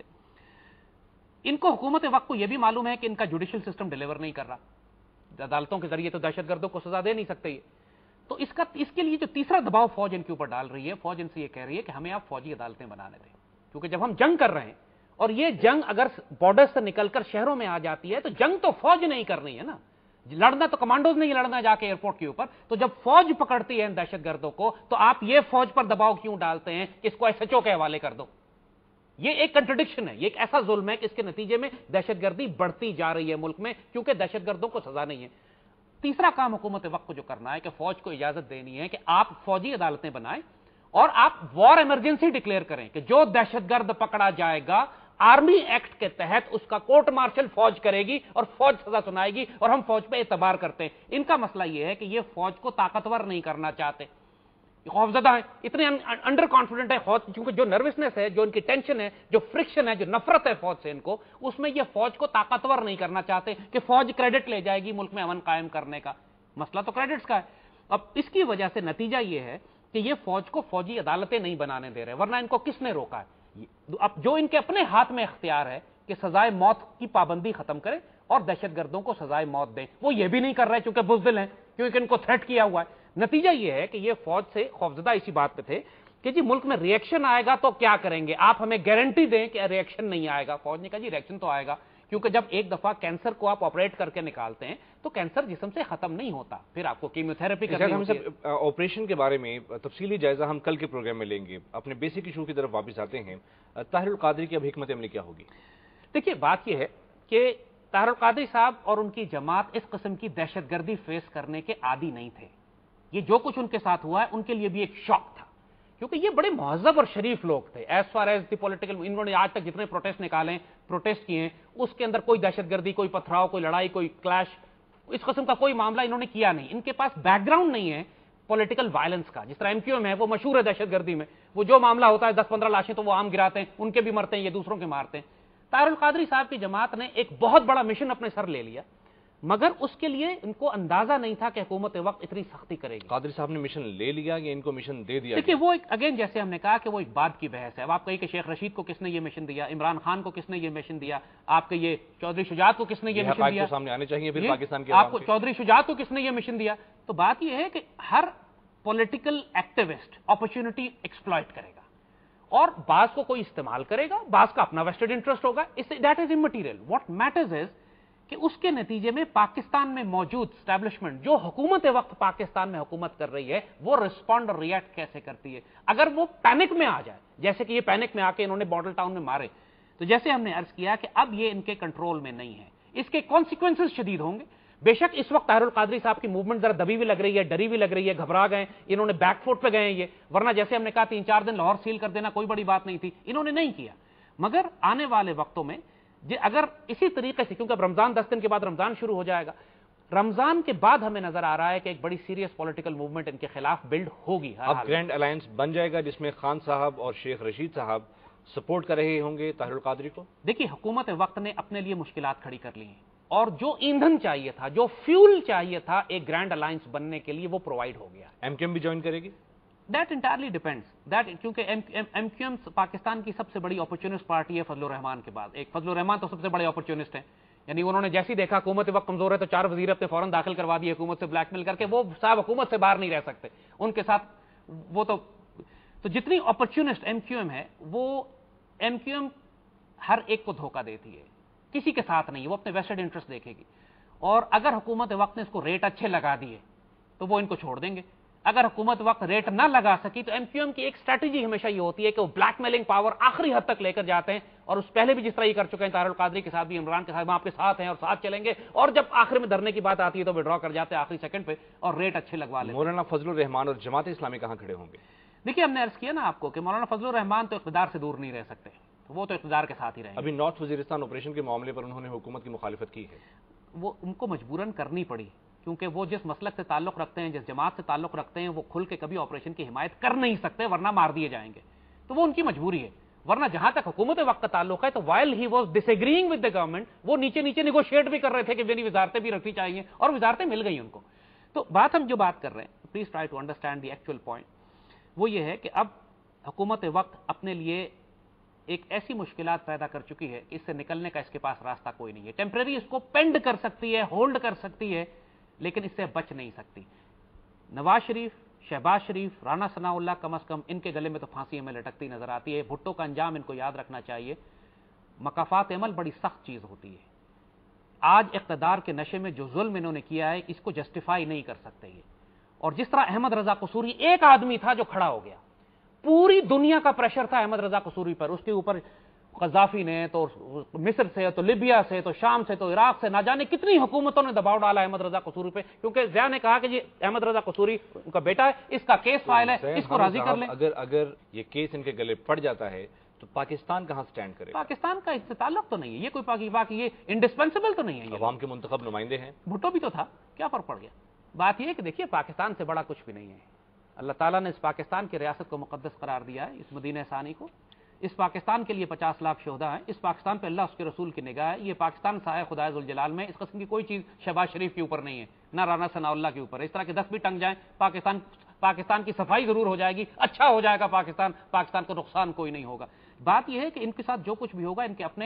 ان کو حکومت وقت کو یہ بھی معلوم ہے کہ ان کا جوڈیشل سسٹم ڈیلیور نہیں کر رہا, عدالتوں کے ذریعے تو دہشت گردوں کو سزا دے نہیں سکتے یہ. تو اس کا اس کے لیے جو تیسرا دباؤ فوج ان کے اوپر ڈال رہی ہے, فوج ان سے یہ کہہ رہی ہے کہ ہمیں آپ فوجی عدالتیں بنانے دیں, کیونکہ جب ہم جنگ کر رہے ہیں اور یہ جنگ اگر بارڈر سے نکل کر شہروں میں آ جاتی ہے تو جنگ تو فوج نہیں کرنی ہے نا, لڑنا تو کمانڈوز نہیں لڑنا جا کے ایئرپورٹ کے اوپر. تو جب فوج پکڑتی ہے ان دہشت گردوں کو تو آپ یہ فوج پر دباؤ کیوں ڈالتے ہیں کہ اس کو ایس ایچ او کے حوالے کر دو؟ یہ ایک کنٹرڈکشن ہے, یہ ایک ایسا ظلم ہے کہ اس کے نتیجے میں دہشت گردی بڑھتی جا رہی ہے ملک میں, کیونکہ دہشت گردوں کو سزا نہیں ہے. تیسرا کام حکومت وقت کو جو کرنا ہے کہ فوج کو اجازت دینی ہے کہ آپ فوجی عدالتیں بنائیں اور آپ وار ایمرجنسی ڈکلیئر کریں کہ جو دہشت گرد پکڑا جائے گا آرمی ایکٹ کے تحت اس کا کورٹ مارشل فوج کرے گی اور فوج سزا سنائے گی, اور ہم فوج پہ اعتبار کرتے ہیں. ان کا مسئلہ یہ ہے کہ یہ فوج کو طاقتور نہیں کرنا چاہتے, خوفزدہ ہیں, اتنے انڈر کانفیڈنٹ ہے فوج, کیونکہ جو نروسنس ہے, جو ان کی ٹینشن ہے, جو فرکشن ہے, جو نفرت ہے فوج سے ان کو, اس میں یہ فوج کو طاقتور نہیں کرنا چاہتے کہ فوج کریڈٹ لے جائے گی ملک میں امن قائم کرنے کا. مسئلہ تو کریڈٹس کا ہے. اب اس کی وجہ سے نتیجہ یہ ہے کہ یہ فوج کو فوجی عدالتیں نہیں بنانے دے رہے, ورنہ ان کو کس نے روکا ہے؟ اب جو ان کے اپنے ہاتھ میں اختیار ہے کہ سزائے موت کی پابندی ختم کریں اور دہشت گردوں کو سزائے موت دیں, وہ یہ بھی نہیں کر رہے چونکہ بزدل ہیں, کیونکہ ان کو تھریٹ کیا ہوا ہے. نتیجہ یہ ہے کہ یہ فوج سے خوفزدہ اسی بات پہ تھے کہ جی ملک میں ری ایکشن آئے گا تو کیا کریں گے, آپ ہمیں گارنٹی دیں کہ ری ایکشن نہیں آئے گا. فوج نے کہا جی ری ایکشن تو آئے گا, کیونکہ جب ایک دفعہ کینسر کو آپ آپریٹ کر کے نکالتے ہیں تو کینسر جسم سے ختم نہیں ہوتا, پھر آپ کو کیمیو تھراپی کرنی ہوتی ہے. آپریشن کے بارے میں تفصیلی جائزہ ہم کل کے پروگرام میں لیں گے. اپنے بیسک ایشو کی طرف واپس آتے ہیں. طاہر القادری کی اب حکمت عملی کیا ہوگی؟ دیکھیے بات یہ ہے کہ طاہر القادری صاحب اور ان کی جماعت اس قسم کی دہشت گردی فیس کرنے کے عادی نہیں تھے. یہ جو کچھ ان کے ساتھ ہوا ہے ان کے لیے بھی ایک شوق تھا, کیونکہ یہ بڑے مہذب اور شریف لوگ تھے. As far as the political, انہوں نے آج تک جتنے پروٹیسٹ نکالے, پروٹیسٹ کیے ہیں, اس کے اندر کوئی دہشت گردی, کوئی پتھراؤ, کوئی لڑائی, کوئی کلیش, اس قسم کا کوئی معاملہ انہوں نے کیا نہیں. ان کے پاس بیک گراؤنڈ نہیں ہے پولیٹیکل وائلنس کا. جس طرح ایم کیو ایم ہے وہ مشہور ہے دہشت گردی میں, وہ جو معاملہ ہوتا ہے دس پندرہ لاشیں تو وہ عام گراتے ہیں, ان کے بھی مرتے ہیں, یہ دوسروں کے مارتے ہیں. طاہر القادری صاحب کی جماعت نے ایک بہت بڑا مشن اپنے سر لے لیا. مگر اس کے لیے ان کو اندازہ نہیں تھا کہ حکومت وقت اتنی سختی کرے گی. قادری صاحب نے مشن لے لیا یا ان کو مشن دے دیا؟ دیکھیے وہ اگین جیسے ہم نے کہا کہ وہ ایک بات کی بحث ہے. اب آپ کہیں کہ شیخ رشید کو کس نے یہ مشن دیا, عمران خان کو کس نے یہ مشن دیا, آپ کے یہ چودھری شجاعت کو کس نے یہ مشن دیا, سامنے آنے چاہیے پھر پاکستان کے آپ کو چودھری شجاعت کو کس نے یہ مشن دیا. تو بات یہ ہے کہ ہر پولیٹیکل ایکٹیوسٹ اپرچونٹی ایکسپلائٹ کرے گا اور بعض کو کوئی استعمال کرے گا, بعض کا اپنا ویسٹڈ انٹرسٹ ہوگا. That is immaterial. What matters is کہ اس کے نتیجے میں پاکستان میں موجود اسٹیبلشمنٹ جو حکومت وقت پاکستان میں حکومت کر رہی ہے وہ رسپونڈ اور ریئیکٹ کیسے کرتی ہے. اگر وہ پینک میں آ جائے, جیسے کہ یہ پینک میں آ کے انہوں نے ماڈل ٹاؤن میں مارے, تو جیسے ہم نے عرض کیا کہ اب یہ ان کے کنٹرول میں نہیں ہے, اس کے کانسیکوینسز شدید ہوں گے. بے شک اس وقت طاہر القادری صاحب کی موومنٹ ذرا دبی بھی لگ رہی ہے, ڈری بھی لگ رہی ہے, گھبرا گئے, انہوں نے بیک فوٹ پہ گئے یہ, ورنہ جیسے ہم نے کہا تین چار دن لاہور سیل کر دینا کوئی بڑی بات نہیں تھی, انہوں نے نہیں کیا. مگر آنے والے وقتوں میں اگر اسی طریقے سے, کیونکہ اب رمضان دس دن کے بعد رمضان شروع ہو جائے گا, رمضان کے بعد ہمیں نظر آ رہا ہے کہ ایک بڑی سیریس پولیٹیکل موومنٹ ان کے خلاف بلڈ ہوگی. اب گرینڈ الائنس بن جائے گا جس میں خان صاحب اور شیخ رشید صاحب سپورٹ کر رہے ہوں گے طاہر القادری کو. دیکھیے حکومت وقت نے اپنے لیے مشکلات کھڑی کر لی ہیں اور جو ایندھن چاہیے تھا, جو فیول چاہیے تھا ایک گرینڈ الائنس بننے کے لیے, وہ پرووائڈ ہو گیا. ایم کیو ایم بھی جوائن کرے گی. دیٹ انٹائرلی ڈیپینڈس دیٹ, کیونکہ ایم کیو ایم پاکستان کی سب سے بڑی اپرچونسٹ پارٹی ہے فضل الرحمان کے بعد. ایک فضل الرحمان تو سب سے بڑے اپرچونسٹ ہیں, یعنی انہوں نے جیسے دیکھا حکومت وقت کمزور ہے تو چار وزیر اپنے فوراً داخل کروا دی حکومت سے بلیک میل کر کے. وہ صاحب حکومت سے باہر نہیں رہ سکتے, ان کے ساتھ وہ تو تو جتنی اپرچونسٹ ایم کیو ایم ہے, وہ ایم کیو ایم ہر ایک کو دھوکہ دیتی ہے, کسی کے ساتھ نہیں, وہ اپنے ویسٹڈ انٹرسٹ دیکھے گی. اور اگر حکومت وقت نے اس کو ریٹ اچھے لگا دیے تو وہ ان کو چھوڑ دیں گے. اگر حکومت وقت ریٹ نہ لگا سکی تو ایم کیو ایم کی ایک اسٹریٹجی ہمیشہ یہ ہوتی ہے کہ وہ بلیک میلنگ پاور آخری حد تک لے کر جاتے ہیں, اور اس پہلے بھی جس طرح یہ کر چکے ہیں طاہر القادری کے ساتھ بھی, عمران کے ساتھ, ہم آپ کے ساتھ ہیں اور ساتھ چلیں گے, اور جب آخر میں دھرنے کی بات آتی ہے تو وڈرا کر جاتے ہیں آخری سیکنڈ پہ اور ریٹ اچھے لگوا لیتے ہیں. مولانا فضل الرحمان اور جماعت اسلامی کہاں کھڑے ہوں گے؟ دیکھیے ہم نے عرض کیا نا آپ کو کہ مولانا فضل الرحمان تو اقتدار سے دور نہیں رہ سکتے, وہ تو اقتدار کے ساتھ ہی رہیں گے. ابھی نارتھ وزیرستان آپریشن کے معاملے پر انہوں نے حکومت کی مخالفت کی ہے. وہ ان کو مجبوراً کرنی پڑی, کیونکہ وہ جس مسلک سے تعلق رکھتے ہیں, جس جماعت سے تعلق رکھتے ہیں, وہ کھل کے کبھی آپریشن کی حمایت کر نہیں سکتے ورنہ مار دیے جائیں گے. تو وہ ان کی مجبوری ہے. ورنہ جہاں تک حکومت وقت کا تعلق ہے تو while he was dish agreeing with the government, وہ نیچے نیچے نیگوشیٹ بھی کر رہے تھے کہ میری وزارتیں بھی رکھنی چاہیے, اور وزارتیں مل گئی ان کو. تو بات ہم جو بات کر رہے ہیں, please try to understand the actual point, وہ یہ ہے کہ اب حکومت وقت اپنے لیے ایک ایسی مشکلات پیدا کر چکی ہے کہ اس سے نکلنے کا اس کے پاس راستہ کوئی نہیں ہے. ٹیمپریری اس کو پینڈ کر سکتی ہے, ہولڈ کر سکتی ہے, لیکن اس سے بچ نہیں سکتی. نواز شریف, شہباز شریف, رانا ثناء اللہ, کم از کم ان کے گلے میں تو پھانسی ہمیں لٹکتی نظر آتی ہے. بھٹو کا انجام ان کو یاد رکھنا چاہیے. مکافات عمل بڑی سخت چیز ہوتی ہے. آج اقتدار کے نشے میں جو ظلم انہوں نے کیا ہے اس کو جسٹیفائی نہیں کر سکتے یہ. اور جس طرح احمد رضا قصوری ایک آدمی تھا جو کھڑا ہو گیا, پوری دنیا کا پریشر تھا احمد رضا قصوری پر, اس کے اوپر قذافی نے تو مصر سے, تو لیبیا سے, تو شام سے, تو عراق سے, نہ جانے کتنی حکومتوں نے دباؤ ڈالا احمد رضا قصوری پہ, کیونکہ ضیاء نے کہا کہ جی احمد رضا قصوری ان کا بیٹا ہے, اس کا کیس فائل ہے, اس کو راضی کر لیں. اگر اگر یہ کیس ان کے گلے پڑ جاتا ہے تو پاکستان کہاں سٹینڈ کرے؟ پاکستان کا اس سے تعلق تو نہیں ہے, یہ کوئی باقی باقی یہ انڈسپینسبل تو نہیں ہے. عوام کے منتخب نمائندے ہیں, بھٹو بھی تو تھا, کیا فرق پڑ گیا؟ بات یہ ہے کہ دیکھیے پاکستان سے بڑا کچھ بھی نہیں ہے. اللہ تعالیٰ نے اس پاکستان کی ریاست کو مقدس قرار دیا ہے, اس مدینہ ثانی کو. اس پاکستان کے لیے پچاس لاکھ شہداء ہیں, اس پاکستان پہ اللہ اس کے رسول کی نگاہ ہے. یہ پاکستان سایہ خدائے ذوالجلال میں, اس قسم کی کوئی چیز شہباز شریف کے اوپر نہیں ہے, نہ رانا ثناء اللہ کے اوپر ہے. اس طرح کے دس بھی ٹنگ جائیں, پاکستان پاکستان کی صفائی ضرور ہو جائے گی, اچھا ہو جائے گا پاکستان, پاکستان کو نقصان کوئی نہیں ہوگا. بات یہ ہے کہ ان کے ساتھ جو کچھ بھی ہوگا ان کے اپنے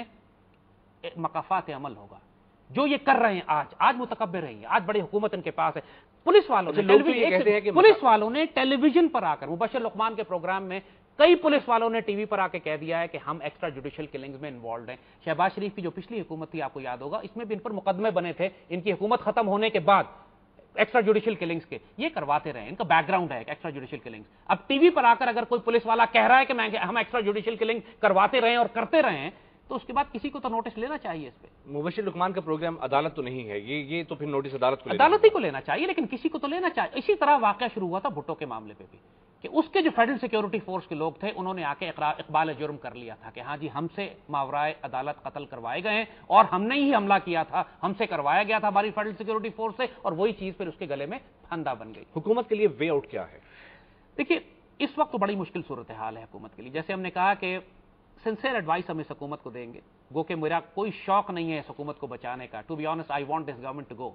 مقافات عمل ہوگا. جو یہ کر رہے ہیں آج آج متکبر رہی ہے, آج بڑی حکومت ان کے پاس ہے. پولیس والوں نے پولیس والوں نے ٹیلی ویژن پر آ کر, مبشر لقمان کے پروگرام میں کئی پولیس والوں نے ٹی وی پر آ کے کہہ دیا ہے کہ ہم ایکسٹرا جوڈیشل کلنگز میں انوالوڈ ہیں. شہباز شریف کی جو پچھلی حکومت تھی آپ کو یاد ہوگا, اس میں بھی ان پر مقدمے بنے تھے ان کی حکومت ختم ہونے کے بعد ایکسٹرا جوڈیشل کلنگز کے, یہ کرواتے رہے, ان کا بیک گراؤنڈ ہے ایکسٹرا جوڈیشل کلنگز. اب ٹی وی پر آ کر اگر کوئی پولیس والا کہہ رہا ہے کہ ہم ایکسٹرا جوڈیشل کلنگ کرواتے رہے اور کرتے رہے ہیں, تو اس کے بعد کسی کو تو نوٹس لینا چاہیے اس پہ. مبشر لقمان کا پروگرام عدالت تو نہیں ہے, یہ یہ تو پھر نوٹس عدالت کو عدالت ہی کو لینا چاہیے, لیکن کسی کو تو لینا چاہیے. اسی طرح واقعہ شروع ہوا تھا بھٹو کے معاملے پہ بھی, کہ اس کے جو فیڈرل سیکیورٹی فورس کے لوگ تھے انہوں نے آ کے اقبال جرم کر لیا تھا کہ ہاں جی ہم سے ماورائے عدالت قتل کروائے گئے ہیں, اور ہم نے ہی حملہ کیا تھا, ہم سے کروایا گیا تھا ہماری فیڈرل سیکیورٹی فورس سے, اور وہی چیز پھر اس کے گلے میں پھندا بن گئی. حکومت کے لیے وے آؤٹ کیا ہے؟ دیکھیے اس وقت تو بڑی مشکل صورتحال ہے حکومت کے لیے. جیسے ہم نے کہا کہ सिंसियर एडवाइस हम इस हुकूमत को देंगे, गो कि मेरा कोई शौक नहीं है इस हुकूमत को बचाने का। To be honest, I want this government to go.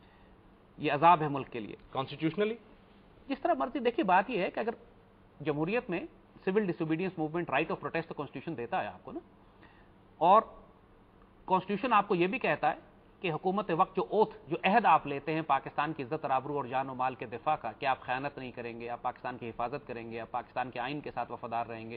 ये अजाब है मुल्क के लिए। कॉन्स्टिट्यूशनली जिस तरह मर्जी, देखिए बात ये है कि अगर जमहूरियत में civil disobedience movement, right of protest तो कॉन्स्टिट्यूशन देता है आपको ना, और कॉन्स्टिट्यूशन आपको यह भी कहता है कि हुकूमत वक्त जो ओथ, जो अहद आप लेते हैं पाकिस्तान की इज्जत और आबरू और जान और माल के दिफा का, कि आप खयानत नहीं करेंगे, आप पाकिस्तान की हिफाजत करेंगे, आप पाकिस्तान के आइन के साथ वफादार रहेंगे,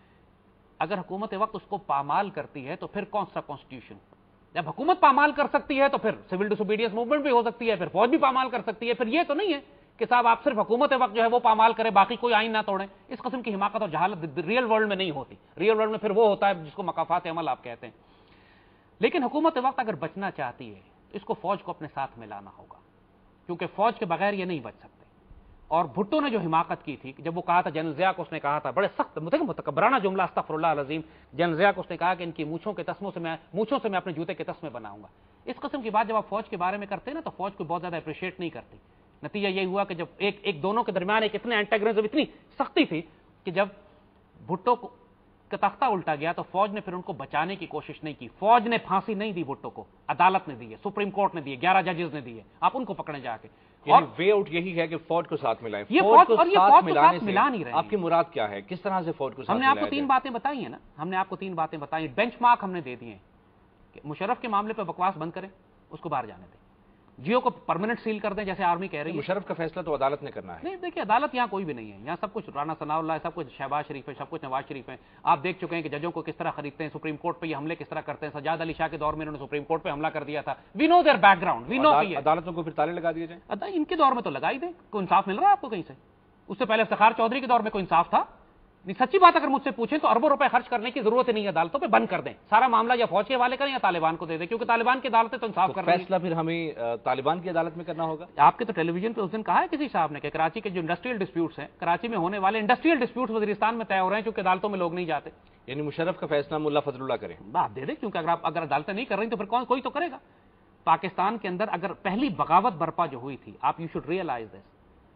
अगर हुकूमत वक्त उसको पामाल करती है तो फिर कौन सा कॉन्स्टिट्यूशन? जब हुकूमत पामाल कर सकती है तो फिर सिविल डिसोबीडियंस मूवमेंट भी हो सकती है, फिर फौज भी पामाल कर सकती है। फिर ये तो नहीं है कि साहब आप सिर्फ हुकूमत वक्त जो है वो पामाल करे, बाकी कोई आइन ना तोड़े। इस किस्म की हिमाकत और जहालत रियल वर्ल्ड में नहीं होती। रियल वर्ल्ड में फिर वो होता है जिसको मकाफात अमल आप कहते हैं। लेकिन हुकूमत वक्त अगर बचना चाहती है, इसको फौज को अपने साथ में लाना होगा, क्योंकि फौज के बगैर ये नहीं बच सकते। और भुट्टो ने जो हिमाकत की थी, जब वो कहा था, जनरल ज़िया को उसने कहा था, बड़े सख्त मुतकब्बराना जुमला, अस्तगफिरुल्लाह अज़ीम, जनरल ज़िया को उसने कहा कि इनकी मूछों के तस्मों से मैं मूछों से मैं अपने जूते के तस्मे बनाऊंगा। इस किस्म की बात जब आप फौज के बारे में करते हैं ना, तो फौज को बहुत ज्यादा अप्रिशिएट नहीं करती। नतीजा यही हुआ कि जब एक एक दोनों के दरमियान एक इतने एंटागनिज्म, इतनी सख्ती थी कि जब भुट्टो को का तख्ता उल्टा गया तो फौज ने फिर उनको बचाने की कोशिश नहीं की। फौज ने फांसी नहीं दी भुट्टो को, अदालत ने दी है, सुप्रीम कोर्ट ने दी है, ग्यारह जजेस ने दी है, आप उनको पकड़े जाके। और वे आउट यही है कि फौज को साथ मिलाएं। ये फौज को और ये फौज को साथ मिला नहीं रहे। आपकी मुराद क्या है, किस तरह से फौज को साथ? हमने आपको तीन बातें बताई है ना, हमने आपको तीन बातें बताई, बेंचमार्क हमने दे दिए कि मुशर्रफ के मामले पर बकवास बंद करें, उसको बाहर जाने दें, जियो को परमानेंट सील कर दें जैसे आर्मी कह रही है। मुशर्रफ का फैसला तो अदालत ने करना है। नहीं, देखिए अदालत यहाँ कोई भी नहीं है, यहाँ सब कुछ राना सनाउल्लाह है, सब कुछ शहबाज शरीफ है, सब कुछ नवाज शरीफ है। आप देख चुके हैं कि जजों को किस तरह खरीदते हैं, सुप्रीम कोर्ट पे ये हमले किस तरह करते हैं। सजाद अली शाह के दौर में इन्होंने सुप्रीम कोर्ट पे हमला कर दिया था। We know their background, we know. अदालतों को फिर ताले लगा दिए जाए। अदा इनके दौर में तो लगाई दे, कोई इंसाफ मिल रहा है आपको कहीं से? उससे पहले इफ्तिखार चौधरी के दौर में कोई इंसाफ था? नहीं, सच्ची बात अगर मुझसे पूछें तो अरबों रुपए खर्च करने की जरूरत नहीं है, अदालतों पे बंद कर दें सारा मामला, या फौज के हवाले करें या तालिबान को दे दें, क्योंकि तालिबान की अदालतें तो इंसाफ कर रही हैं। फैसला फिर हमें तालिबान की अदालत में करना होगा। आपके तो टेलीविजन पे उस दिन कहा है किसी साहब ने कि कराची के जो इंडस्ट्रियल डिस्प्यूट्स हैं, कराची में होने वाले इंडस्ट्रियल डिस्प्यूट्स वजीरिस्तान में तय हो रहे हैं, क्योंकि अदालतों में लोग नहीं जाते। यानी मुशर्रफ का फैसला मुल्ला फजलुल्लाह करें, बात दे दे, क्योंकि अगर आप अगर अदालतें नहीं कर रही तो फिर कौन कोई तो करेगा। पाकिस्तान के अंदर अगर पहली बगावत बर्पा जो हुई थी, आप you should realise this,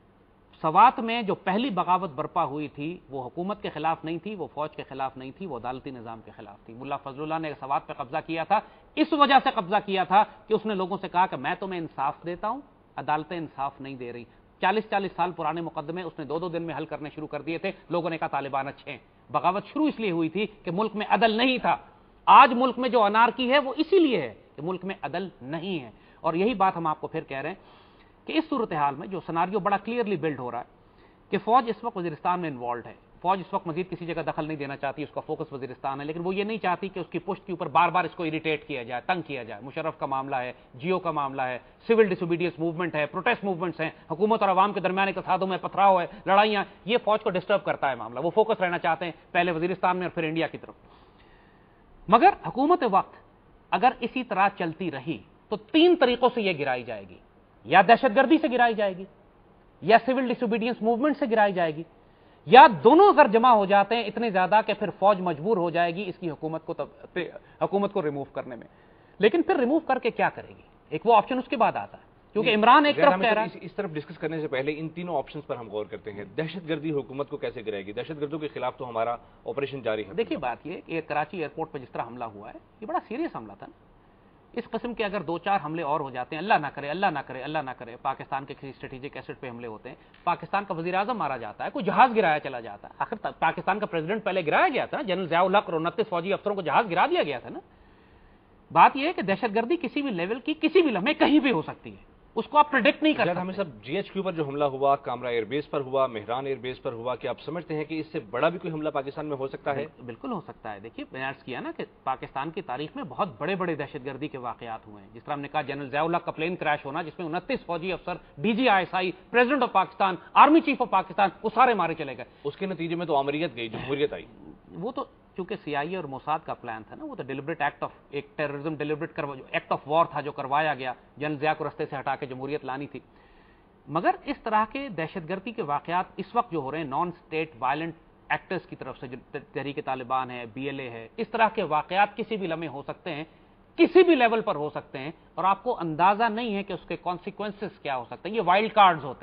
Swat में जो पहली बगावत बर्पा हुई थी वो हुकूमत के खिलाफ नहीं थी, वो फौज के खिलाफ नहीं थी, वो अदालती निजाम के खिलाफ थी। मुल्ला फजलुल्लाह ने सवात पे कब्जा किया था, इस वजह से कब्जा किया था कि उसने लोगों से कहा कि मैं तुम्हें इंसाफ देता हूं, अदालतें इंसाफ नहीं दे रही। चालीस चालीस साल पुराने मुकदमे उसने दो दो दिन में हल करने शुरू कर दिए थे। लोगों ने कहा तालिबान अच्छे हैं। बगावत शुरू इसलिए हुई थी कि मुल्क में अदल नहीं था। आज मुल्क में जो अनारकी है वो इसीलिए है कि मुल्क में अदल नहीं है। और यही बात हम आपको फिर कह रहे हैं कि इस सूरत हाल में जो सिनारियो बड़ा क्लियरली बिल्ड हो रहा है कि फौज इस वक्त वजीरिस्तान में इन्वॉल्व है, फौज इस वक्त मजीद किसी जगह दखल नहीं देना चाहती, उसका फोकस वजीरिस्तान है, लेकिन वो ये नहीं चाहती कि उसकी पुश्त के ऊपर बार बार इसको इरिटेट किया जाए, तंग किया जाए। मुशर्रफ का मामला है, जियो का मामला है, सिविल डिसोबीडियंस मूवमेंट है, प्रोटेस्ट मूवमेंट्स हैं, हुकूमत और अवाम के दरमियान तसादुम में पथराव है, लड़ाइयां, ये फौज को डिस्टर्ब करता है मामला। वो फोकस रहना चाहते हैं पहले वजीरिस्तान में और फिर इंडिया की तरफ। मगर हुकूमत वक्त अगर इसी तरह चलती रही तो तीन तरीकों से यह गिराई जाएगी, या दहशतगर्दी से गिराई जाएगी, या सिविल डिसोबीडियंस मूवमेंट से गिराई जाएगी, या दोनों अगर जमा हो जाते हैं इतने ज्यादा कि फिर फौज मजबूर हो जाएगी इसकी हुकूमत को हुकूमत को रिमूव करने में। लेकिन फिर रिमूव करके क्या करेगी, एक वो ऑप्शन उसके बाद आता है, क्योंकि इमरान एक तरफ कह रहा है। इस, इस तरफ डिस्कस करने से पहले इन तीनों ऑप्शंस पर हम गौर करते हैं। दहशतगर्दी हुकूमत को कैसे गिराएगी? दहशतगर्दों के खिलाफ तो हमारा ऑपरेशन जारी है। देखिए बात ये कि कराची एयरपोर्ट पर जिस तरह हमला हुआ है ये बड़ा सीरियस हमला था ना। इस किस्म के अगर दो चार हमले और हो जाते हैं, अल्लाह ना करे अल्लाह ना करे अल्लाह ना करे, पाकिस्तान के किसी स्ट्रेटेजिक एसेट पे हमले होते हैं, पाकिस्तान का वजीर आजम मारा जाता है, कोई जहाज गिराया चला जाता है। आखिर पाकिस्तान का प्रेसिडेंट पहले गिराया गया था, जनरल ज़ियाउल हक और उनतीस फौजी अफसरों को जहाज गिरा दिया गया था ना। बात यह है कि दहशतगर्दी किसी भी लेवल की किसी भी लम्हे कहीं भी हो सकती है, उसको आप प्रेडिक्ट नहीं कर सकते। हमें सब जीएचक्यू पर जो हमला हुआ, कामरा एयरबेस पर हुआ, मेहरान एयरबेस पर हुआ, कि आप समझते हैं कि इससे बड़ा भी कोई हमला पाकिस्तान में हो सकता है? बिल्कुल हो सकता है। देखिए मैंने अर्ज किया ना कि पाकिस्तान की तारीख में बहुत बड़े बड़े दहशतगर्दी के वाकयात हुए हैं। जिस तरह हमने कहा जनरल ज़ियाउल हक का प्लेन क्रैश होना, जिसमें उनतीस फौजी अफसर, DG ISI, president of Pakistan, army chief of Pakistan, वो सारे मारे चले गए। उसके नतीजे में तो अमरीयत गई, जमहूरियत आई। वो तो चूंकि सीआईए और मोसाद का प्लान था ना, वो तो डिलिबरेट एक्ट ऑफ एक terrorism deliberate act of war था जो करवाया गया, जनरल ज़िया को रस्ते से हटा के जमहूरियत लानी थी। मगर इस तरह के दहशतगर्दी के वाकयात इस वक्त जो हो रहे हैं नॉन स्टेट वायलेंट एक्टर्स की तरफ से, जो तहरीक तालिबान है, बीएलए है, इस तरह के वाकयात किसी भी लम्हे हो सकते हैं, किसी भी लेवल पर हो सकते हैं, और आपको अंदाजा नहीं है कि उसके कॉन्सिक्वेंसेस क्या हो सकते हैं। ये वाइल्ड कार्ड्स होते हैं,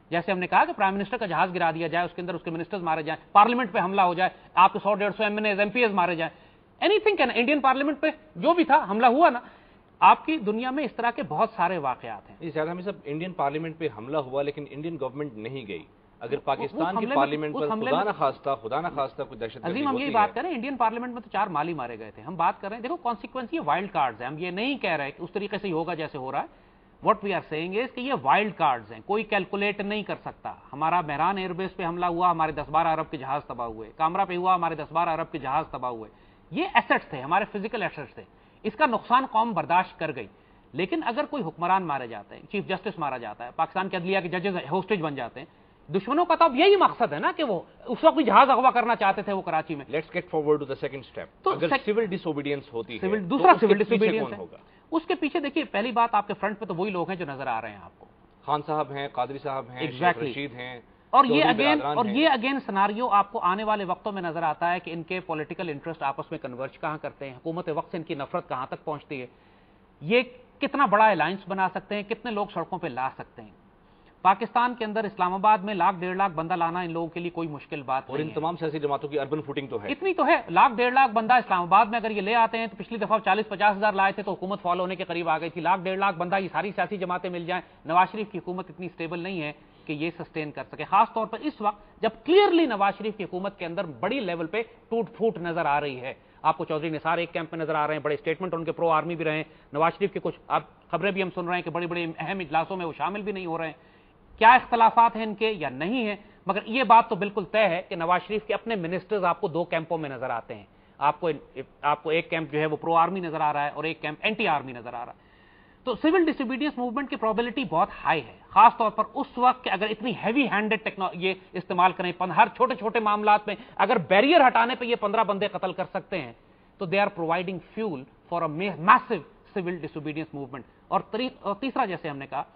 جیسے ہم نے کہا کہ پرائم منسٹر کا جہاز گرا دیا جائے, اس کے اندر اس کے منسٹرز مارے جائیں, پارلیمنٹ پہ حملہ ہو جائے, آپ کے سو ڈیڑھ سو M N As M P As مارے جائیں, anything can. Indian parliament پہ جو بھی تھا حملہ ہوا نا, آپ کی دنیا میں اس طرح کے بہت سارے واقعات ہیں. زیادہ ہمیں سب انڈین پارلیمنٹ پہ حملہ ہوا لیکن انڈین گورنمنٹ نہیں گئی. اگر پاکستان کی پارلیمنٹ پر خدا نہ خواستہ خدا نہ خواستہ کوئی دہشت گردی عظیم, ہم یہی بات کر رہے ہیں انڈین پارلیمنٹ میں تو چار مالی مارے گئے تھے. ہم بات کر رہے ہیں, دیکھو کانسیکوینس یہ وائلڈ کارڈز ہیں. ہم یہ نہیں کہہ رہے کہ اس طریقے سے ہی ہوگا جیسے ہو رہا ہے. What we are seeing is کہ یہ وائلڈ کارڈز ہیں, کوئی کیلکولیٹ نہیں کر سکتا. ہمارا مہران ایئر بیس پہ حملہ ہوا, ہمارے دس بارہ ارب کے جہاز تباہ ہوئے. کامرا پہ ہوا, ہمارے دس بارہ ارب کے جہاز تباہ ہوئے. یہ ایسٹس تھے, ہمارے فزیکل ایسٹس تھے. اس کا نقصان قوم برداشت کر گئی. لیکن اگر کوئی حکمران مارے جاتے ہیں, چیف جسٹس مارا جاتا ہے, پاکستان کے عدلیہ کے ججز ہوسٹیج بن جاتے ہیں, دشمنوں کا تو اب یہی مقصد ہے نا کہ وہ اس وقت بھی جہاز اغوا کرنا چاہتے تھے وہ کراچی میں. Let's get forward to the second step. اگر سول ڈس اوبیڈینس ہوتی ہے, دوسرا سول ڈس اوبیڈینس ہوگا. اس کے پیچھے دیکھیے, پہلی بات آپ کے فرنٹ پہ تو وہی لوگ ہیں جو نظر آ رہے ہیں آپ کو. خان صاحب ہیں, قادری صاحب ہیں, رشید ہیں, اور یہ اگین اور یہ اگین سناریو آپ کو آنے والے وقتوں میں نظر آتا ہے کہ ان کے پولیٹیکل انٹرسٹ آپس میں کنورج کہاں کرتے ہیں, حکومت وقت سے ان کی نفرت کہاں تک پہنچتی ہے, یہ کتنا بڑا الائنس بنا سکتے ہیں, کتنے لوگ سڑکوں پہ لا سکتے ہیں. پاکستان کے اندر اسلام آباد میں لاکھ ڈیڑھ لاکھ بندہ لانا ان لوگوں کے لیے کوئی مشکل بات نہیں ہے. اور ان تمام سیاسی جماعتوں کی اربن فوٹنگ تو ہے, اتنی تو ہے. لاکھ ڈیڑھ لاکھ بندہ اسلام آباد میں اگر یہ لے آتے ہیں تو پچھلی دفعہ چالیس پچاس ہزار لائے تھے تو حکومت فالو ہونے کے قریب آ گئی تھی. لاکھ ڈیڑھ لاکھ بندہ یہ ساری سیاسی جماعتیں مل جائیں, نواز شریف کی حکومت اتنی اسٹیبل نہیں ہے کہ یہ سسٹین کر سکے, خاص طور پر اس وقت جب کلیئرلی نواز شریف کی حکومت کے اندر بڑی لیول پہ ٹوٹ پھوٹ نظر آ رہی ہے. آپ کو چودھری نثار ایک کیمپ میں نظر آ رہے ہیں, بڑے اسٹیٹمنٹ ان کے پرو آرمی بھی رہے ہیں. نواز شریف کے کچھ اب خبریں بھی ہم سن رہے ہیں کہ بڑی بڑی اہم اجلاسوں میں وہ شامل بھی نہیں ہو رہے ہیں. کیا اختلافات ہیں ان کے یا نہیں ہیں, مگر یہ بات تو بالکل طے ہے کہ نواز شریف کے اپنے منسٹرز آپ کو دو کیمپوں میں نظر آتے ہیں. آپ کو آپ کو ایک کیمپ جو ہے وہ پرو آرمی نظر آ رہا ہے اور ایک کیمپ اینٹی آرمی نظر آ رہا ہے. تو سول ڈس اوبیڈینس موومنٹ کی پرابیلٹی بہت ہائی ہے, خاص طور پر اس وقت کہ اگر اتنی ہیوی ہینڈڈ ٹیکنالوجی یہ استعمال کریں, ہر چھوٹے چھوٹے معاملات میں اگر بیریئر ہٹانے پہ یہ پندرہ بندے قتل کر سکتے ہیں تو they are providing fuel for a massive civil disobedience movement. اور تیسرا, جیسے ہم نے کہا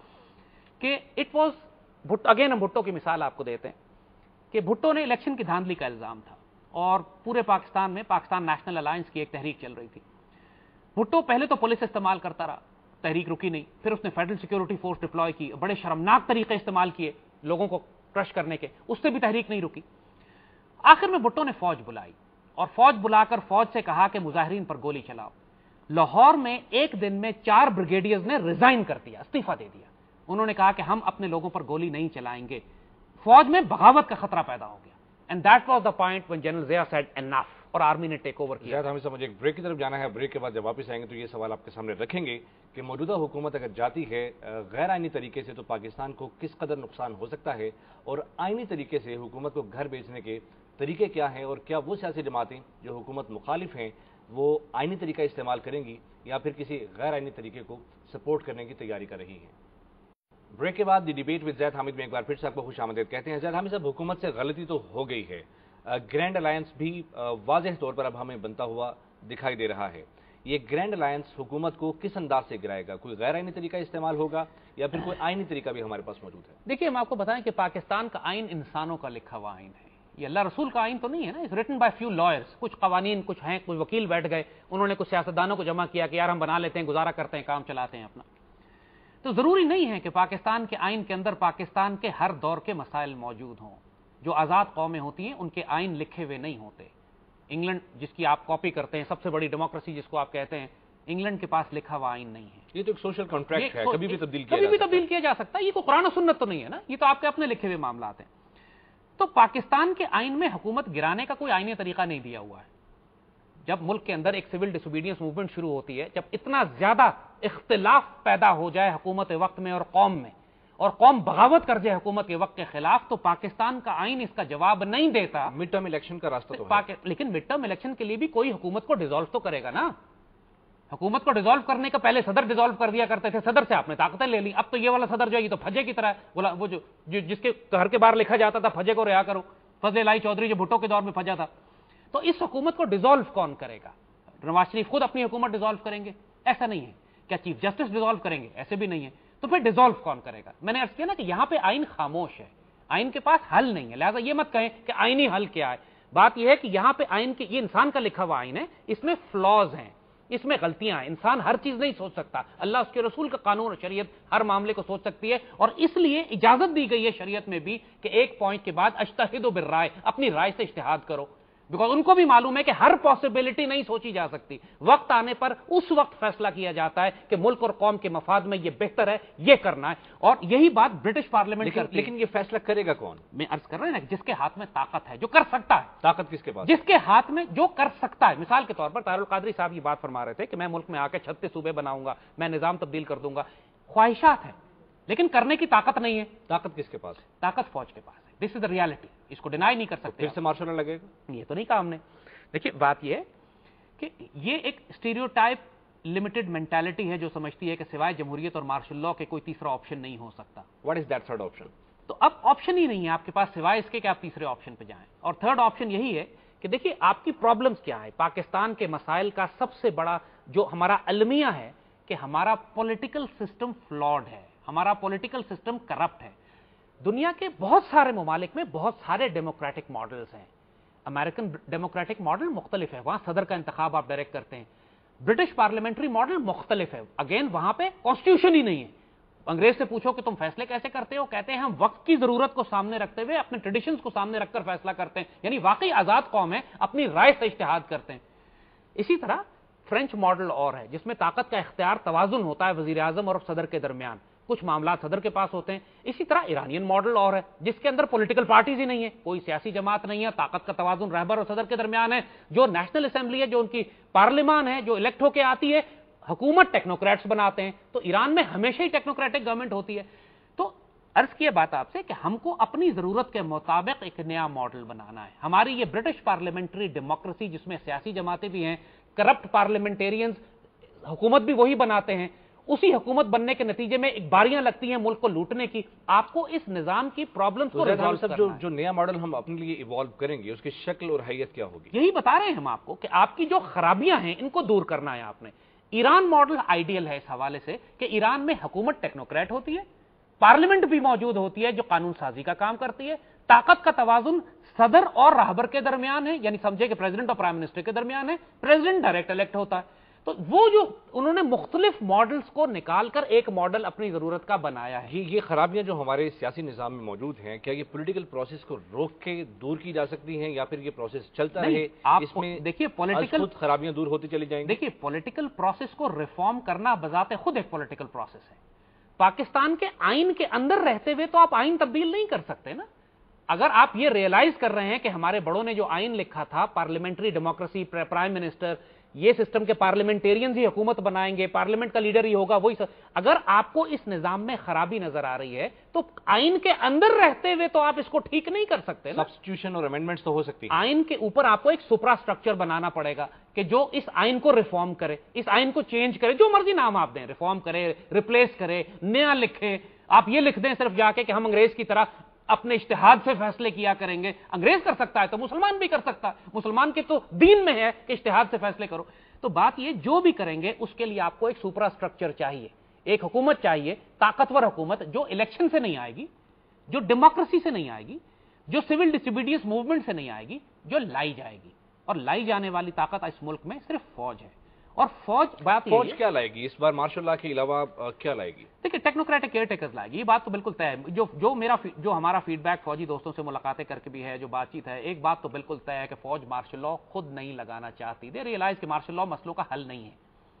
کہ اٹ واز اگین ہم بھٹو کی مثال آپ کو دیتے ہیں کہ بھٹو نے الیکشن کی دھاندلی کا الزام تھا اور پورے پاکستان میں پاکستان نیشنل الائنس کی ایک تحریک چل رہی تھی. بھٹو پہلے تو پولیس استعمال کرتا رہا, تحریک رکی نہیں. پھر اس نے فیڈرل سیکیورٹی فورس ڈپلوائے کی, بڑے شرمناک طریقے استعمال کیے لوگوں کو کرش کرنے کے, اس سے بھی تحریک نہیں رکی. آخر میں بھٹو نے فوج بلائی اور فوج بلا کر فوج سے کہا کہ مظاہرین پر گولی چلاؤ. لاہور میں ایک دن میں چار بریگیڈیئرز نے ریزائن کر دیا, استعفیٰ دے دیا. انہوں نے کہا کہ ہم اپنے لوگوں پر گولی نہیں چلائیں گے. فوج میں بغاوت کا خطرہ پیدا ہو گیا. And that was the point when general Zia said enough, اور آرمی نے ٹیک اوور کیا. ہمیں سمجھے ایک بریک کی طرف جانا ہے. بریک کے بعد جب واپس آئیں گے تو یہ سوال آپ کے سامنے رکھیں گے کہ موجودہ حکومت اگر جاتی ہے غیر آئینی طریقے سے تو پاکستان کو کس قدر نقصان ہو سکتا ہے, اور آئینی طریقے سے حکومت کو گھر بیچنے کے طریقے کیا ہیں, اور کیا وہ سیاسی جماعتیں جو حکومت مخالف ہیں وہ آئینی طریقہ استعمال کریں گی یا پھر کسی غیر آئینی طریقے کو سپورٹ کرنے کی تیاری کر رہی ہیں. بریک کے بعد دی ڈیبیٹ وذ زید حامد میں ایک بار پھر سے آپ کو خوش آمدید کہتے ہیں. زید حامد صاحب, حکومت سے غلطی تو ہو گئی ہے, گرینڈ الائنس بھی واضح طور پر اب ہمیں بنتا ہوا دکھائی دے رہا ہے. یہ گرینڈ الائنس حکومت کو کس انداز سے گرائے گا؟ کوئی غیر آئینی طریقہ استعمال ہوگا یا پھر کوئی آئینی طریقہ بھی ہمارے پاس موجود ہے؟ دیکھیے, ہم آپ کو بتائیں کہ پاکستان کا آئین انسانوں کا لکھا ہوا آئین ہے. یہ اللہ رسول کا آئین تو نہیں ہے نا. It's written by few lawyers. کچھ قوانین کچھ ہیں, کچھ وکیل بیٹھ گئے, انہوں نے کچھ سیاستدانوں کو جمع کیا کہ یار ہم بنا لیتے ہیں, گزارا کرتے ہیں, کام چلاتے ہیں اپنا. تو ضروری نہیں ہے کہ پاکستان کے آئین کے اندر پاکستان کے ہر دور کے مسائل موجود ہوں. جو آزاد قومیں ہوتی ہیں ان کے آئین لکھے ہوئے نہیں ہوتے. انگلینڈ جس کی آپ کاپی کرتے ہیں, سب سے بڑی ڈیموکریسی جس کو آپ کہتے ہیں, انگلینڈ کے پاس لکھا ہوا آئین نہیں ہے. یہ تو ایک سوشل کانٹریکٹ ہے, کبھی بھی تبدیل کیا کبھی بھی تبدیل کیا جا سکتا ہے. یہ کوئی قرآن و سنت تو نہیں ہے نا, یہ تو آپ کے اپنے لکھے ہوئے معاملات ہیں. تو پاکستان کے آئین میں حکومت گرانے کا کوئی آئینی طریقہ نہیں دیا ہوا ہے. جب ملک کے اندر ایک سول ڈس اوبیڈینس موومنٹ شروع ہوتی ہے, جب اتنا زیادہ اختلاف پیدا ہو جائے حکومت وقت میں اور قوم میں, اور قوم بغاوت کر جائے حکومت کے وقت کے خلاف, تو پاکستان کا آئین اس کا جواب نہیں دیتا. مڈ ٹرم الیکشن کا راستہ تو ہے, لیکن مڈ ٹرم الیکشن کے لیے بھی کوئی حکومت کو ڈیزالو تو کرے گا نا. حکومت کو ڈیزالو کرنے کا پہلے صدر ڈیزالو کر دیا کرتے تھے, صدر سے آپ نے طاقتیں لے لی. اب تو یہ والا صدر جو ہے یہ تو پھجے کی طرح ہے, وہ جو جس کے گھر کے باہر لکھا جاتا تھا پھجے کو رہا کرو. فضل الہی چودھری جو بھٹو کے دور میں پھجا تھا. تو اس حکومت کو ڈیزالو کون کرے گا؟ نواز شریف خود اپنی حکومت ڈیزالو کریں گے؟ ایسا نہیں ہے. کیا چیف جسٹس ڈیزالو کریں گے؟ ایسے بھی نہیں ہے. تو پھر ڈیزالو کون کرے گا؟ میں نے عرض کیا نا کہ یہاں پہ آئین خاموش ہے, آئین کے پاس حل نہیں ہے. لہٰذا یہ مت کہیں کہ آئینی حل کیا ہے. بات یہ ہے کہ یہاں پہ آئین کے, یہ انسان کا لکھا ہوا آئین ہے, اس میں فلاز ہیں. اس میں غلطیاں ہیں، انسان ہر چیز نہیں سوچ سکتا، اللہ اس کے رسول کا قانون اور شریعت ہر معاملے کو سوچ سکتی ہے، اور اس لیے اجازت دی گئی ہے شریعت میں بھی کہ ایک پوائنٹ کے بعد اجتہدوا بالرائے، اپنی رائے سے اجتہاد کرو، بیکاز ان کو بھی معلوم ہے کہ ہر پاسبلٹی نہیں سوچی جا سکتی، وقت آنے پر اس وقت فیصلہ کیا جاتا ہے کہ ملک اور قوم کے مفاد میں یہ بہتر ہے، یہ کرنا ہے، اور یہی بات برٹش پارلیمنٹ کرتی ہے۔ لیکن یہ فیصلہ کرے گا کون؟ میں عرض کر رہا ہوں نا، جس کے ہاتھ میں طاقت ہے، جو کر سکتا ہے۔ طاقت کس کے پاس؟ جس کے ہاتھ میں جو کر سکتا ہے، مثال کے طور پر طاہر القادری صاحب یہ بات فرما رہے تھے کہ میں ملک میں آ کے چھتیس صوبے بناؤں گا، میں نظام تبدیل کر دوں گا، خواہشات ہیں لیکن کرنے کی طاقت نہیں ہے۔ طاقت کس کے پاس ہے؟ طاقت فوج کے پاس ہے، دس از دا ریالٹی، اس کو ڈینائی نہیں کر سکتے۔ پھر سے مارشل لا لگے گا؟ یہ تو نہیں کہا ہم نے۔ دیکھیے بات یہ ہے کہ یہ ایک اسٹیریوٹائپ لمیٹڈ مینٹالٹی ہے جو سمجھتی ہے کہ سوائے جمہوریت اور مارشل لا کے کوئی تیسرا آپشن نہیں ہو سکتا۔ What is that third option? تو اب آپشن ہی نہیں ہے آپ کے پاس سوائے اس کے کہ آپ تیسرے آپشن پہ جائیں، اور تھرڈ آپشن یہی ہے کہ دیکھیے آپ کی پرابلمز کیا ہے۔ پاکستان کے مسائل کا سب سے بڑا جو ہمارا المیہ ہے کہ ہمارا پولیٹیکل سسٹم فلاڈ ہے، ہمارا پولیٹیکل سسٹم کرپٹ ہے۔ دنیا کے بہت سارے ممالک میں بہت سارے ڈیموکریٹک ماڈلز ہیں، امریکن ڈیموکریٹک ماڈل مختلف ہے، وہاں صدر کا انتخاب آپ ڈائریکٹ کرتے ہیں، برٹش پارلیمنٹری ماڈل مختلف ہے، اگین وہاں پہ کانسٹیٹیوشن ہی نہیں ہے، انگریز سے پوچھو کہ تم فیصلے کیسے کرتے ہو، کہتے ہیں ہم وقت کی ضرورت کو سامنے رکھتے ہوئے اپنے ٹریڈیشنز کو سامنے رکھ کر فیصلہ کرتے ہیں، یعنی واقعی آزاد قوم ہے، اپنی رائے سے اجتہاد کرتے ہیں۔ اسی طرح فرینچ ماڈل اور ہے جس میں طاقت کا اختیار توازن ہوتا ہے وزیر اعظم اور صدر کے درمیان، کچھ معاملات صدر کے پاس ہوتے ہیں۔ اسی طرح ایرانین ماڈل اور ہے جس کے اندر پولیٹیکل پارٹیز ہی نہیں ہے، کوئی سیاسی جماعت نہیں ہے، طاقت کا توازن رہبر اور صدر کے درمیان ہے، جو نیشنل اسمبلی ہے، جو ان کی پارلیمان ہے، جو الیکٹ ہو کے آتی ہے، حکومت ٹیکنوکریٹس بناتے ہیں، تو ایران میں ہمیشہ ہی ٹیکنوکریٹک گورنمنٹ ہوتی ہے۔ تو عرض کیا بات آپ سے کہ ہم کو اپنی ضرورت کے مطابق ایک نیا ماڈل بنانا ہے۔ ہماری یہ برٹش پارلیمنٹری ڈیموکریسی جس میں سیاسی جماعتیں بھی ہیں، کرپٹ پارلیمنٹیرینز، حکومت بھی وہی بناتے ہیں، اسی حکومت بننے کے نتیجے میں ایک باریاں لگتی ہیں ملک کو لوٹنے کی۔ آپ کو اس نظام کی پرابلمز کو ریزالو کرنا جو ہے۔ جو نیا ماڈل ہم اپنے لیے ایوالو کریں گے اس کی شکل اور حیت کیا ہوگی؟ یہی بتا رہے ہیں ہم آپ کو کہ آپ کی جو خرابیاں ہیں ان کو دور کرنا ہے آپ نے۔ ایران ماڈل آئیڈیل ہے اس حوالے سے کہ ایران میں حکومت ٹیکنوکریٹ ہوتی ہے، پارلیمنٹ بھی موجود ہوتی ہے جو قانون سازی کا کام کرتی ہے، طاقت کا توازن صدر اور راہبر کے درمیان ہے، یعنی سمجھے کہ پریزیڈنٹ اور پرائم منسٹر کے درمیان ہے، پریزیڈنٹ ڈائریکٹ الیکٹ ہوتا ہے۔ تو وہ جو انہوں نے مختلف ماڈلز کو نکال کر ایک ماڈل اپنی ضرورت کا بنایا ہے۔ یہ یہ خرابیاں جو ہمارے سیاسی نظام میں موجود ہیں، کیا یہ پولیٹیکل پروسیس کو روک کے دور کی جا سکتی ہیں یا پھر یہ پروسیس چلتا رہے؟ آپ اس میں دیکھیے پولیٹیکل خود خرابیاں دور ہوتی چلی جائیں گی؟ دیکھیے پولیٹیکل پروسیس کو ریفارم کرنا بذات خود ایک پولیٹیکل پروسیس ہے۔ پاکستان کے آئین کے اندر رہتے ہوئے تو آپ آئین تبدیل نہیں کر سکتے نا۔ اگر آپ یہ ریئلائز کر رہے ہیں کہ ہمارے بڑوں نے جو آئین لکھا تھا، پارلیمنٹری ڈیموکریسی، پرائم منسٹر، یہ سسٹم کے پارلیمنٹیرینز ہی حکومت بنائیں گے، پارلیمنٹ کا لیڈر ہی ہوگا، وہی س... اگر آپ کو اس نظام میں خرابی نظر آ رہی ہے تو آئین کے اندر رہتے ہوئے تو آپ اس کو ٹھیک نہیں کر سکتے نا۔ سبسٹیٹیوشن اور امینڈمنٹس تو ہو سکتی ہیں، آئین کے اوپر آپ کو ایک سپرا اسٹرکچر بنانا پڑے گا کہ جو اس آئین کو ریفارم کرے، اس آئین کو چینج کرے، جو مرضی نام آپ دیں، ریفارم کرے، ریپلیس کرے، نیا لکھے۔ آپ یہ لکھ دیں صرف جا کے کہ ہم انگریز کی طرح اپنے اجتہاد سے فیصلے کیا کریں گے، انگریز کر سکتا ہے تو مسلمان بھی کر سکتا ہے، مسلمان کے تو دین میں ہے کہ اجتہاد سے فیصلے کرو۔ تو بات یہ جو بھی کریں گے اس کے لیے آپ کو ایک سپرا اسٹرکچر چاہیے، ایک حکومت چاہیے، طاقتور حکومت جو الیکشن سے نہیں آئے گی، جو ڈیموکریسی سے نہیں آئے گی، جو سول ڈسوبیڈینس موومنٹ سے نہیں آئے گی، جو لائی جائے گی۔ اور لائی جانے والی طاقت اس ملک میں صرف فوج ہے، اور فوج بات یہ فوج کیا لائے گی اس بار مارشل لا کے علاوہ کیا لائے گی؟ دیکھیے ٹیکنوکریٹک کیئر ٹیکرز لائے گی، یہ بات تو بالکل طے ہے۔ جو جو میرا جو ہمارا فیڈ بیک فوجی دوستوں سے ملاقاتیں کر کے بھی ہے، جو بات چیت ہے، ایک بات تو بالکل طے ہے کہ فوج مارشل لا خود نہیں لگانا چاہتی، دے ریئلائز کہ مارشل لا مسئلوں کا حل نہیں ہے۔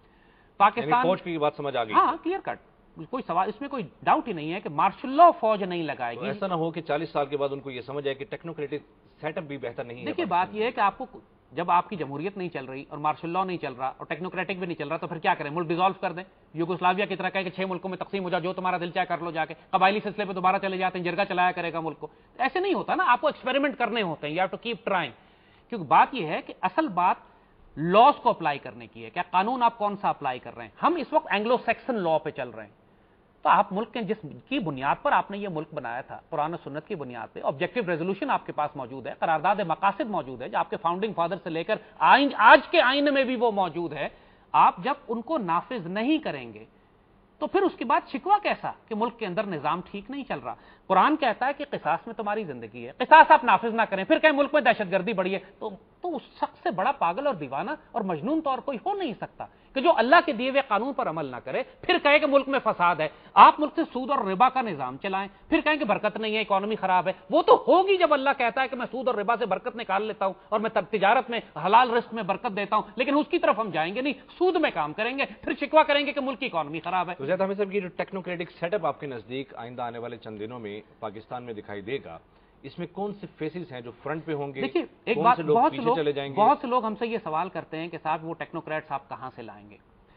پاکستان فوج کی بات سمجھ آ گئی؟ ہاں کلیئر کٹ، کوئی سوال اس میں کوئی ڈاؤٹ ہی نہیں ہے کہ مارشل لا فوج نہیں لگائے گی۔ ایسا نہ ہو کہ چالیس سال کے بعد ان کو یہ سمجھ آئے کہ ٹیکنوکریٹک سیٹ اپ بھی بہتر نہیں ہے۔ دیکھیے بات یہ ہے کہ آپ کو جب آپ کی جمہوریت نہیں چل رہی اور مارشل لا نہیں چل رہا اور ٹیکنوکریٹک بھی نہیں چل رہا تو پھر کیا کریں؟ ملک ڈیزالو کر دیں، یوگوسلاویا کی طرح کہے کہ چھ ملکوں میں تقسیم ہو جا، جو تمہارا دل چاہے کر لو، جا کے قبائلی سلسلے پہ دوبارہ چلے جاتے ہیں، جرگہ چلایا کرے گا ملک کو۔ ایسے نہیں ہوتا نا، آپ کو ایکسپیریمنٹ کرنے ہوتے ہیں، you have to keep trying. کیونکہ بات یہ ہے کہ اصل بات لاس کو اپلائی کرنے کی ہے، کیا قانون آپ کون سا اپلائی کر رہے ہیں۔ ہم اس وقت اینگلو سیکسن لا پہ چل رہے ہیں، تو آپ ملک کے جس کی بنیاد پر آپ نے یہ ملک بنایا تھا، قرآن و سنت کی بنیاد پہ، آبجیکٹو ریزولوشن آپ کے پاس موجود ہے، قرارداد مقاصد موجود ہے جو آپ کے فاؤنڈنگ فادر سے لے کر آئین آج کے آئین میں بھی وہ موجود ہے۔ آپ جب ان کو نافذ نہیں کریں گے تو پھر اس کے بعد شکوہ کیسا کہ ملک کے اندر نظام ٹھیک نہیں چل رہا۔ قرآن کہتا ہے کہ قصاص میں تمہاری زندگی ہے، قصاص آپ نافذ نہ کریں، پھر کہیں ملک میں دہشت گردی بڑھی ہے، تو تو اس شخص سے بڑا پاگل اور دیوانہ اور مجنون تو اور کوئی ہو نہیں سکتا کہ جو اللہ کے دیے ہوئے قانون پر عمل نہ کرے، پھر کہے کہ ملک میں فساد ہے۔ آپ ملک سے سود اور ربا کا نظام چلائیں، پھر کہیں کہ برکت نہیں ہے، اکانومی خراب ہے۔ وہ تو ہوگی جب اللہ کہتا ہے کہ میں سود اور ربا سے برکت نکال لیتا ہوں اور میں تجارت میں حلال رزق میں برکت دیتا ہوں، لیکن اس کی طرف ہم جائیں گے نہیں، سود میں کام کریں گے، پھر شکوہ کریں گے کہ ملک کی اکانومی خراب ہے۔ تو زید حامد صاحب یہ جو ٹیکنوکریٹک سیٹ اپ آپ کے نزدیک آئندہ آنے والے چند دنوں میں پاکستان میں دکھائی دے گا، اس میں کون سے فیسز ہیں جو فرنٹ پہ ہوں گے؟ دیکھیے ایک کون بات، سے لوگ بہت پیچھے لوگ چلے جائیں گے؟ بہت سے لوگ ہم سے یہ سوال کرتے ہیں کہ صاحب وہ ٹیکنوکریٹس آپ کہاں سے لائیں گے؟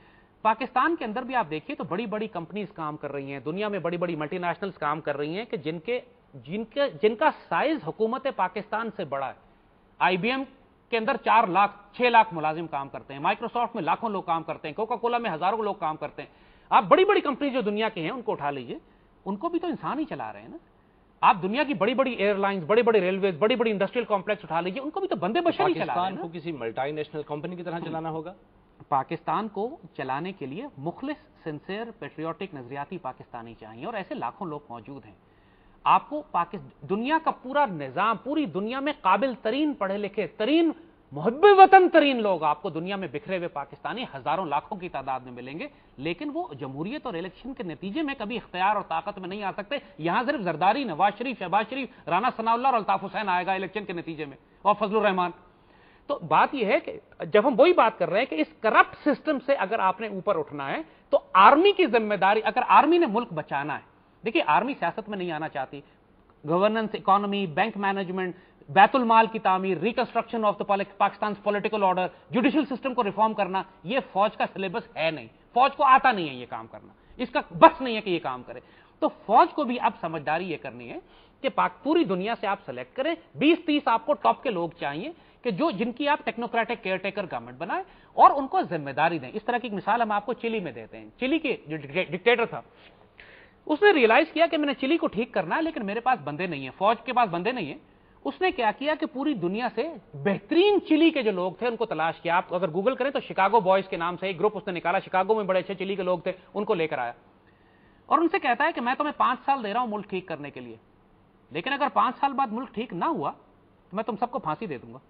پاکستان کے اندر بھی آپ دیکھیے تو بڑی بڑی کمپنیز کام کر رہی ہیں، دنیا میں بڑی بڑی ملٹی نیشنلز کام کر رہی ہیں کہ جن کے جن کے جن کا سائز حکومت پاکستان سے بڑا ہے۔ آئی بی ایم کے اندر چار لاکھ چھ لاکھ ملازم کام کرتے ہیں، مائکروسافٹ میں لاکھوں لوگ کام کرتے ہیں، کوکا کولا میں ہزاروں لوگ کام کرتے ہیں۔ آپ بڑی بڑی کمپنی جو دنیا کے ہیں ان کو اٹھا لیجئے، ان کو بھی تو انسان ہی چلا رہے ہیں نا۔ آپ دنیا کی بڑی بڑی ایئر لائنز، بڑی بڑی ریلویز، بڑی بڑی انڈسٹریل کمپلیکس اٹھا لیجئے، ان کو بھی تو بندے بشر ہی چلا رہے ہیں۔ پاکستان کو کسی ملٹی نیشنل کمپنی کی طرح چلانا ہوگا؟ پاکستان کو چلانے کے لیے مخلص، سنسیئر، پیٹریوٹک نظریاتی پاکستانی چاہیے، اور ایسے لاکھوں لوگ موجود ہیں۔ آپ کو دنیا کا پورا نظام، پوری دنیا میں قابل ترین پڑھے لکھے ترین محب وطن ترین لوگ آپ کو دنیا میں بکھرے ہوئے پاکستانی ہزاروں لاکھوں کی تعداد میں ملیں گے، لیکن وہ جمہوریت اور الیکشن کے نتیجے میں کبھی اختیار اور طاقت میں نہیں آ سکتے۔ یہاں صرف زرداری، نواز شریف، شہباز شریف، رانا ثناء اللہ اور الطاف حسین آئے گا الیکشن کے نتیجے میں، اور فضل الرحمان۔ تو بات یہ ہے کہ جب ہم وہی بات کر رہے ہیں کہ اس کرپٹ سسٹم سے اگر آپ نے اوپر اٹھنا ہے تو آرمی کی ذمہ داری، اگر آرمی نے ملک بچانا ہے، دیکھیے آرمی سیاست میں نہیں آنا چاہتی، گورننس، اکانومی، بینک مینجمنٹ، بیت المال کی تعمیر، reconstruction of the Pakistan political order, judicial system کو ریفارم کرنا، یہ فوج کا سلیبس ہے نہیں، فوج کو آتا نہیں ہے یہ کام کرنا، اس کا بس نہیں ہے کہ یہ کام کرے۔ تو فوج کو بھی اب سمجھداری یہ کرنی ہے کہ پوری دنیا سے آپ سلیکٹ کریں، بیس تیس آپ کو ٹاپ کے لوگ چاہیے کہ جو جن کی آپ ٹیکنوکریٹک کیئر ٹیکر گورنمنٹ بنائیں اور ان کو ذمہ داری دیں۔ اس طرح کی ایک مثال ہم آپ کو چلی میں دیتے ہیں۔ چلی کے جو ڈکٹیٹر تھا اس نے ریئلائز کیا کہ میں نے چلی کو ٹھیک کرنا ہے لیکن میرے پاس بندے نہیں ہیں، فوج کے پاس بندے نہیں ہیں۔ اس نے کیا کیا کہ پوری دنیا سے بہترین چلی کے جو لوگ تھے ان کو تلاش کیا۔ آپ اگر گوگل کریں تو شکاگو بوائز کے نام سے ایک گروپ اس نے نکالا، شکاگو میں بڑے اچھے چلی کے لوگ تھے، ان کو لے کر آیا اور ان سے کہتا ہے کہ میں تمہیں پانچ سال دے رہا ہوں ملک ٹھیک کرنے کے لیے، لیکن اگر پانچ سال بعد ملک ٹھیک نہ ہوا تو میں تم سب کو پھانسی دے دوں گا۔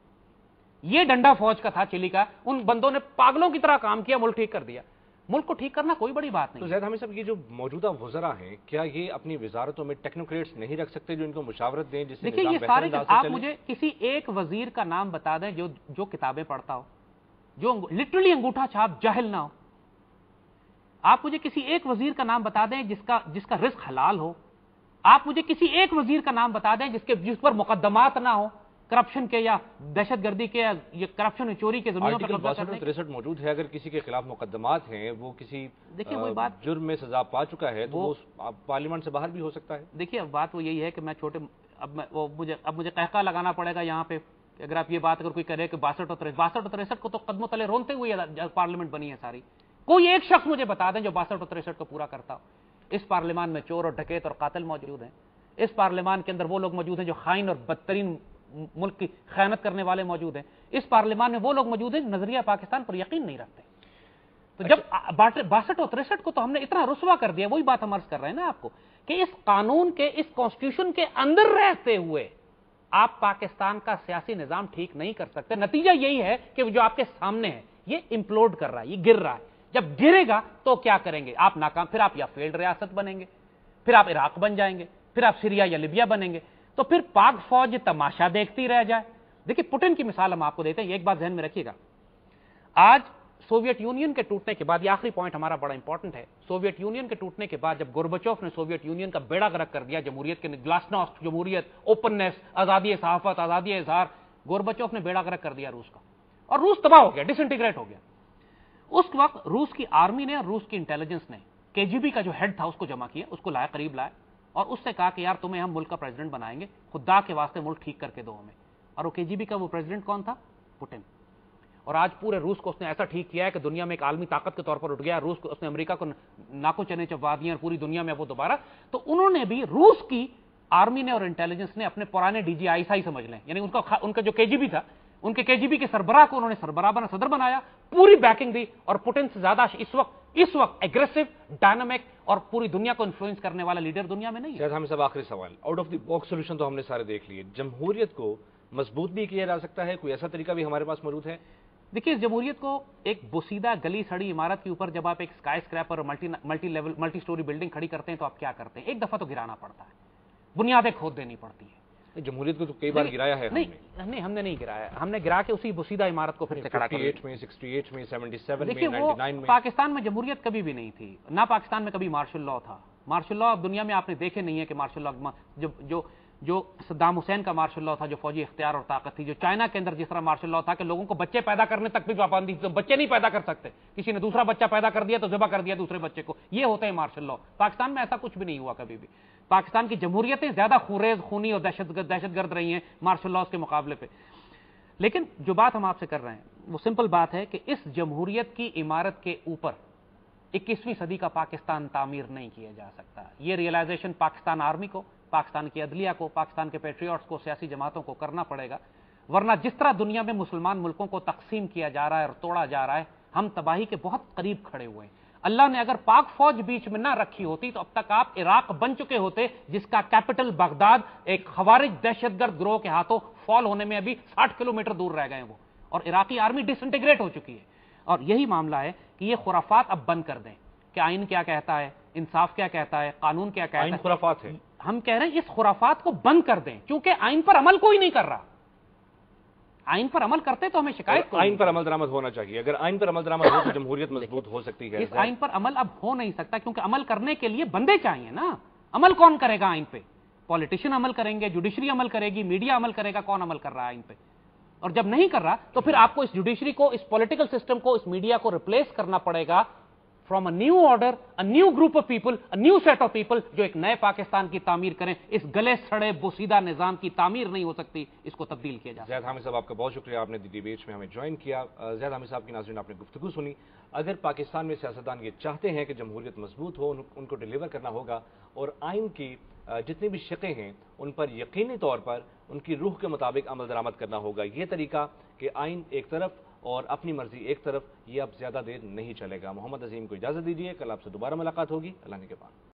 یہ ڈنڈا فوج کا تھا چلی کا، ان بندوں نے پاگلوں کی طرح کام کیا، ملک ٹھیک کر دیا۔ ملک کو ٹھیک کرنا کوئی بڑی بات نہیں۔ تو زید حامد صاحب یہ جو موجودہ وزراء ہیں کیا یہ اپنی وزارتوں میں ٹیکنوکریٹس نہیں رکھ سکتے جو ان کو مشاورت دیں، جس سے دیکھیے یہ سارے آپ مجھے کسی ایک وزیر کا نام بتا دیں جو جو کتابیں پڑھتا ہو، جو لٹرلی انگوٹھا چھاپ جاہل نہ ہو۔ آپ مجھے کسی ایک وزیر کا نام بتا دیں جس کا جس کا رزق حلال ہو۔ آپ مجھے کسی ایک وزیر کا نام بتا دیں جس کے جس پر مقدمات نہ ہو کرپشن کے یا دہشت گردی کے یا کرپشن چوری کے زمینوں پر قبضہ کرنے کے۔ تریسٹھ موجود ہے، اگر کسی کے خلاف مقدمات ہیں، وہ کسی دیکھیے وہی بات جرم میں سزا پا چکا ہے تو وہ پارلیمنٹ سے باہر بھی ہو سکتا ہے۔ دیکھیے اب بات وہ یہی ہے کہ میں چھوٹے اب میں وہ مجھے اب مجھے قہقہ لگانا پڑے گا یہاں پہ کہ اگر آپ یہ بات اگر کوئی کرے کہ باسٹھ اور تریسٹھ باسٹھ اور تریسٹھ کو تو قدموں تلے رونتے ہوئے پارلیمنٹ بنی ہے ساری، کوئی ایک شخص مجھے بتا دیں جو باسٹھ اور تریسٹھ کو پورا کرتا ہو۔ اس پارلیمان میں چور اور ڈکیت اور قاتل موجود ہیں، اس پارلیمان کے اندر وہ لوگ موجود ہیں جو خائن اور بدترین ملک کی خیانت کرنے والے موجود ہیں، اس پارلیمان میں وہ لوگ موجود ہیں نظریہ پاکستان پر یقین نہیں رکھتے۔ تو جب باسٹھ اور تریسٹھ کو تو ہم نے اتنا رسوا کر دیا، وہی بات ہم عرض کر رہے ہیں نا آپ کو کہ اس قانون کے اس کانسٹیٹیوشن کے اندر رہتے ہوئے آپ پاکستان کا سیاسی نظام ٹھیک نہیں کر سکتے۔ نتیجہ یہی ہے کہ جو آپ کے سامنے ہے یہ امپلوڈ کر رہا ہے، یہ گر رہا ہے۔ جب گرے گا تو کیا کریں گے آپ؟ ناکام، پھر آپ یا فیلڈ ریاست بنیں گے، پھر آپ عراق بن جائیں گے، پھر آپ سیریا یا لیبیا بنیں گے، تو پھر پاک فوج تماشا دیکھتی رہ جائے۔ دیکھیے پوٹن کی مثال ہم آپ کو دیتے ہیں، ایک بات ذہن میں رکھیے گا، آج سوویت یونین کے ٹوٹنے کے بعد، یہ آخری پوائنٹ ہمارا بڑا امپورٹنٹ ہے، سوویت یونین کے ٹوٹنے کے بعد جب گورباچوف نے سوویت یونین کا بیڑا غرق کر دیا، جمہوریت کے گلاسنوست جمہوریت، اوپننس، آزادی صحافت، آزادی اظہار، گورباچوف نے بیڑا غرق کر دیا روس کا، اور روس تباہ ہو گیا، ڈس انٹیگریٹ ہو گیا۔ اس وقت روس کی آرمی نے اور روس کی انٹیلیجنس نے کے جی بی کا جو ہیڈ تھا اس کو جمع کیا، اس کو لائے، قریب لائے اور اس سے کہا کہ یار تمہیں ہم ملک کا پریزیڈنٹ بنائیں گے، خدا کے واسطے ملک ٹھیک کر کے دو ہمیں۔ اور وہ کے جی بی کا وہ پریزیڈنٹ کون تھا؟ پوٹن۔ اور آج پورے روس کو اس نے ایسا ٹھیک کیا ہے کہ دنیا میں ایک عالمی طاقت کے طور پر اٹھ گیا، روس کو اس نے امریکہ کو ناکو چنے چبوا دیے اور پوری دنیا میں وہ دوبارہ۔ تو انہوں نے بھی روس کی آرمی نے اور انٹیلیجنس نے اپنے پرانے ڈی جی آئی سائی سمجھ لیں، یعنی ان کا ان کا جو کے جی بی تھا، ان کے کے جی بی کے سربراہ کو انہوں نے سربراہ بنا صدر بنایا، پوری بیکنگ دی، اور پوٹن سے زیادہ اس وقت इस वक्त एग्रेसिव, डायनामिक और पूरी दुनिया को इन्फ्लुएंस करने वाला लीडर दुनिया में नहीं है। ज़ैद हामिद साहब, आखिरी सवाल, out of the box solution तो हमने सारे देख लिए, जमहूरियत को मजबूत भी किया जा सकता है, कोई ऐसा तरीका भी हमारे पास मौजूद है? देखिए, जमहूरियत को एक बोसीदा गली सड़ी इमारत के ऊपर जब आप एक स्काई स्क्रैपर और multi multi level multi storey building खड़ी करते हैं तो आप क्या करते हैं? एक दफा तो गिराना पड़ता है, बुनियादें खोद देनी पड़ती है। जमहूरियत को तो कई बार गिराया है नहीं, हमने हमने नहीं गिराया, हमने गिरा के उसी बोसीदा इमारत को फिर से खड़ा किया। अट्ठावन में, इकसठ में, सतहत्तर में, देखिए, वो निन्यानवे में। पाकिस्तान में जमहूरियत कभी भी नहीं थी, ना पाकिस्तान में कभी मार्शल लॉ था। मार्शल लॉ अब दुनिया में आपने देखे नहीं है कि मार्शल लॉ जो जो जो सद्दाम हुसैन का मार्शल लॉ था, जो फौजी इख्तियार और ताकत थी, जो चाइना के अंदर जिस तरह मार्शल लॉ था कि लोगों को बच्चे पैदा करने तक भी पाबंदी, तो बच्चे नहीं पैदा कर सकते, किसी ने दूसरा बच्चा पैदा कर दिया तो ज़िबा कर दिया दूसरे बच्चे को, ये होते हैं मार्शल लॉ। पाकिस्तान में ऐसा कुछ भी नहीं हुआ कभी भी। पाकिस्तान की जमहूरियतें ज्यादा खुरेज, खूनी और दहशतगर्द दहशतगर्द रही हैं मार्शल लॉज के मुकाबले पे। लेकिन जो बात हम आपसे कर रहे हैं वो सिंपल बात है कि इस जमहूरियत की इमारत के ऊपर इक्कीसवीं सदी का पाकिस्तान तामीर नहीं किया जा सकता। ये रियलाइजेशन पाकिस्तान आर्मी को, पाकिस्तान की अदलिया को, पाकिस्तान के पेट्रियट्स को, सियासी जमातों को करना पड़ेगा, वरना जिस तरह दुनिया में मुसलमान मुल्कों को तकसीम किया जा रहा है और तोड़ा जा रहा है, हम तबाही के बहुत करीब खड़े हुए हैं। अल्लाह ने अगर पाक फौज बीच में ना रखी होती तो अब तक आप इराक बन चुके होते, जिसका कैपिटल बगदाद एक खवारिज दहशतगर्द गिरोह के हाथों फॉल होने में अभी साठ किलोमीटर दूर रह गए वो, और इराकी आर्मी डिसइंटीग्रेट हो चुकी है। और यही मामला है कि ये खुराफात अब बंद कर दें कि आइन क्या कहता है, इंसाफ क्या कहता है, कानून क्या कहता है। खुराफात है, हम कह रहे हैं इस खुराफात को बंद कर दें, क्योंकि आइन पर अमल कोई नहीं कर रहा। आइन पर अमल करते तो हमें शिकायत, आइन पर अमल दरामद होना चाहिए। अगर आइन पर अमल दरामद हो तो जमहूरियत मजबूत हो सकती है। इस आइन पर अमल अब हो नहीं सकता, क्योंकि अमल करने के लिए बंदे चाहिए ना। अमल कौन करेगा आइन पे? पॉलिटिशियन अमल करेंगे, जुडिशरी अमल करेगी, मीडिया अमल करेगा, कौन अमल कर रहा है आइन पे? और जब नहीं कर रहा तो फिर आपको इस जुडिशरी को, इस पॉलिटिकल सिस्टम को, इस मीडिया को रिप्लेस करना पड़ेगा from a new order, a new group of people, a new set of people जो एक नए पाकिस्तान की तामीर करें। इस गले सड़े बोसीदा निजाम की तामीर नहीं हो सकती, इसको तब्दील किया जाए। ज़ैद हामिद साहब, आपका बहुत शुक्रिया, आपने डिबेट में हमें ज्वाइन किया। ज़ैद हामिद साहब की नाज़रीन, आपने गुफ्तगू सुनी। अगर पाकिस्तान में सियासतदान ये चाहते हैं कि जमहूरियत मजबूत हो, उन, उनको डिलीवर करना होगा और आइन की जितनी भी शक़ें हैं उन पर यकीनी तौर पर उनकी रूह के मुताबिक अमल दरामद करना होगा। ये तरीका कि आइन एक तरफ और अपनी मर्जी एक तरफ, ये अब ज्यादा देर नहीं चलेगा। मोहम्मद अजीम को इजाजत दीजिए, कल आपसे दोबारा मुलाकात होगी। अल्लाह के बाद।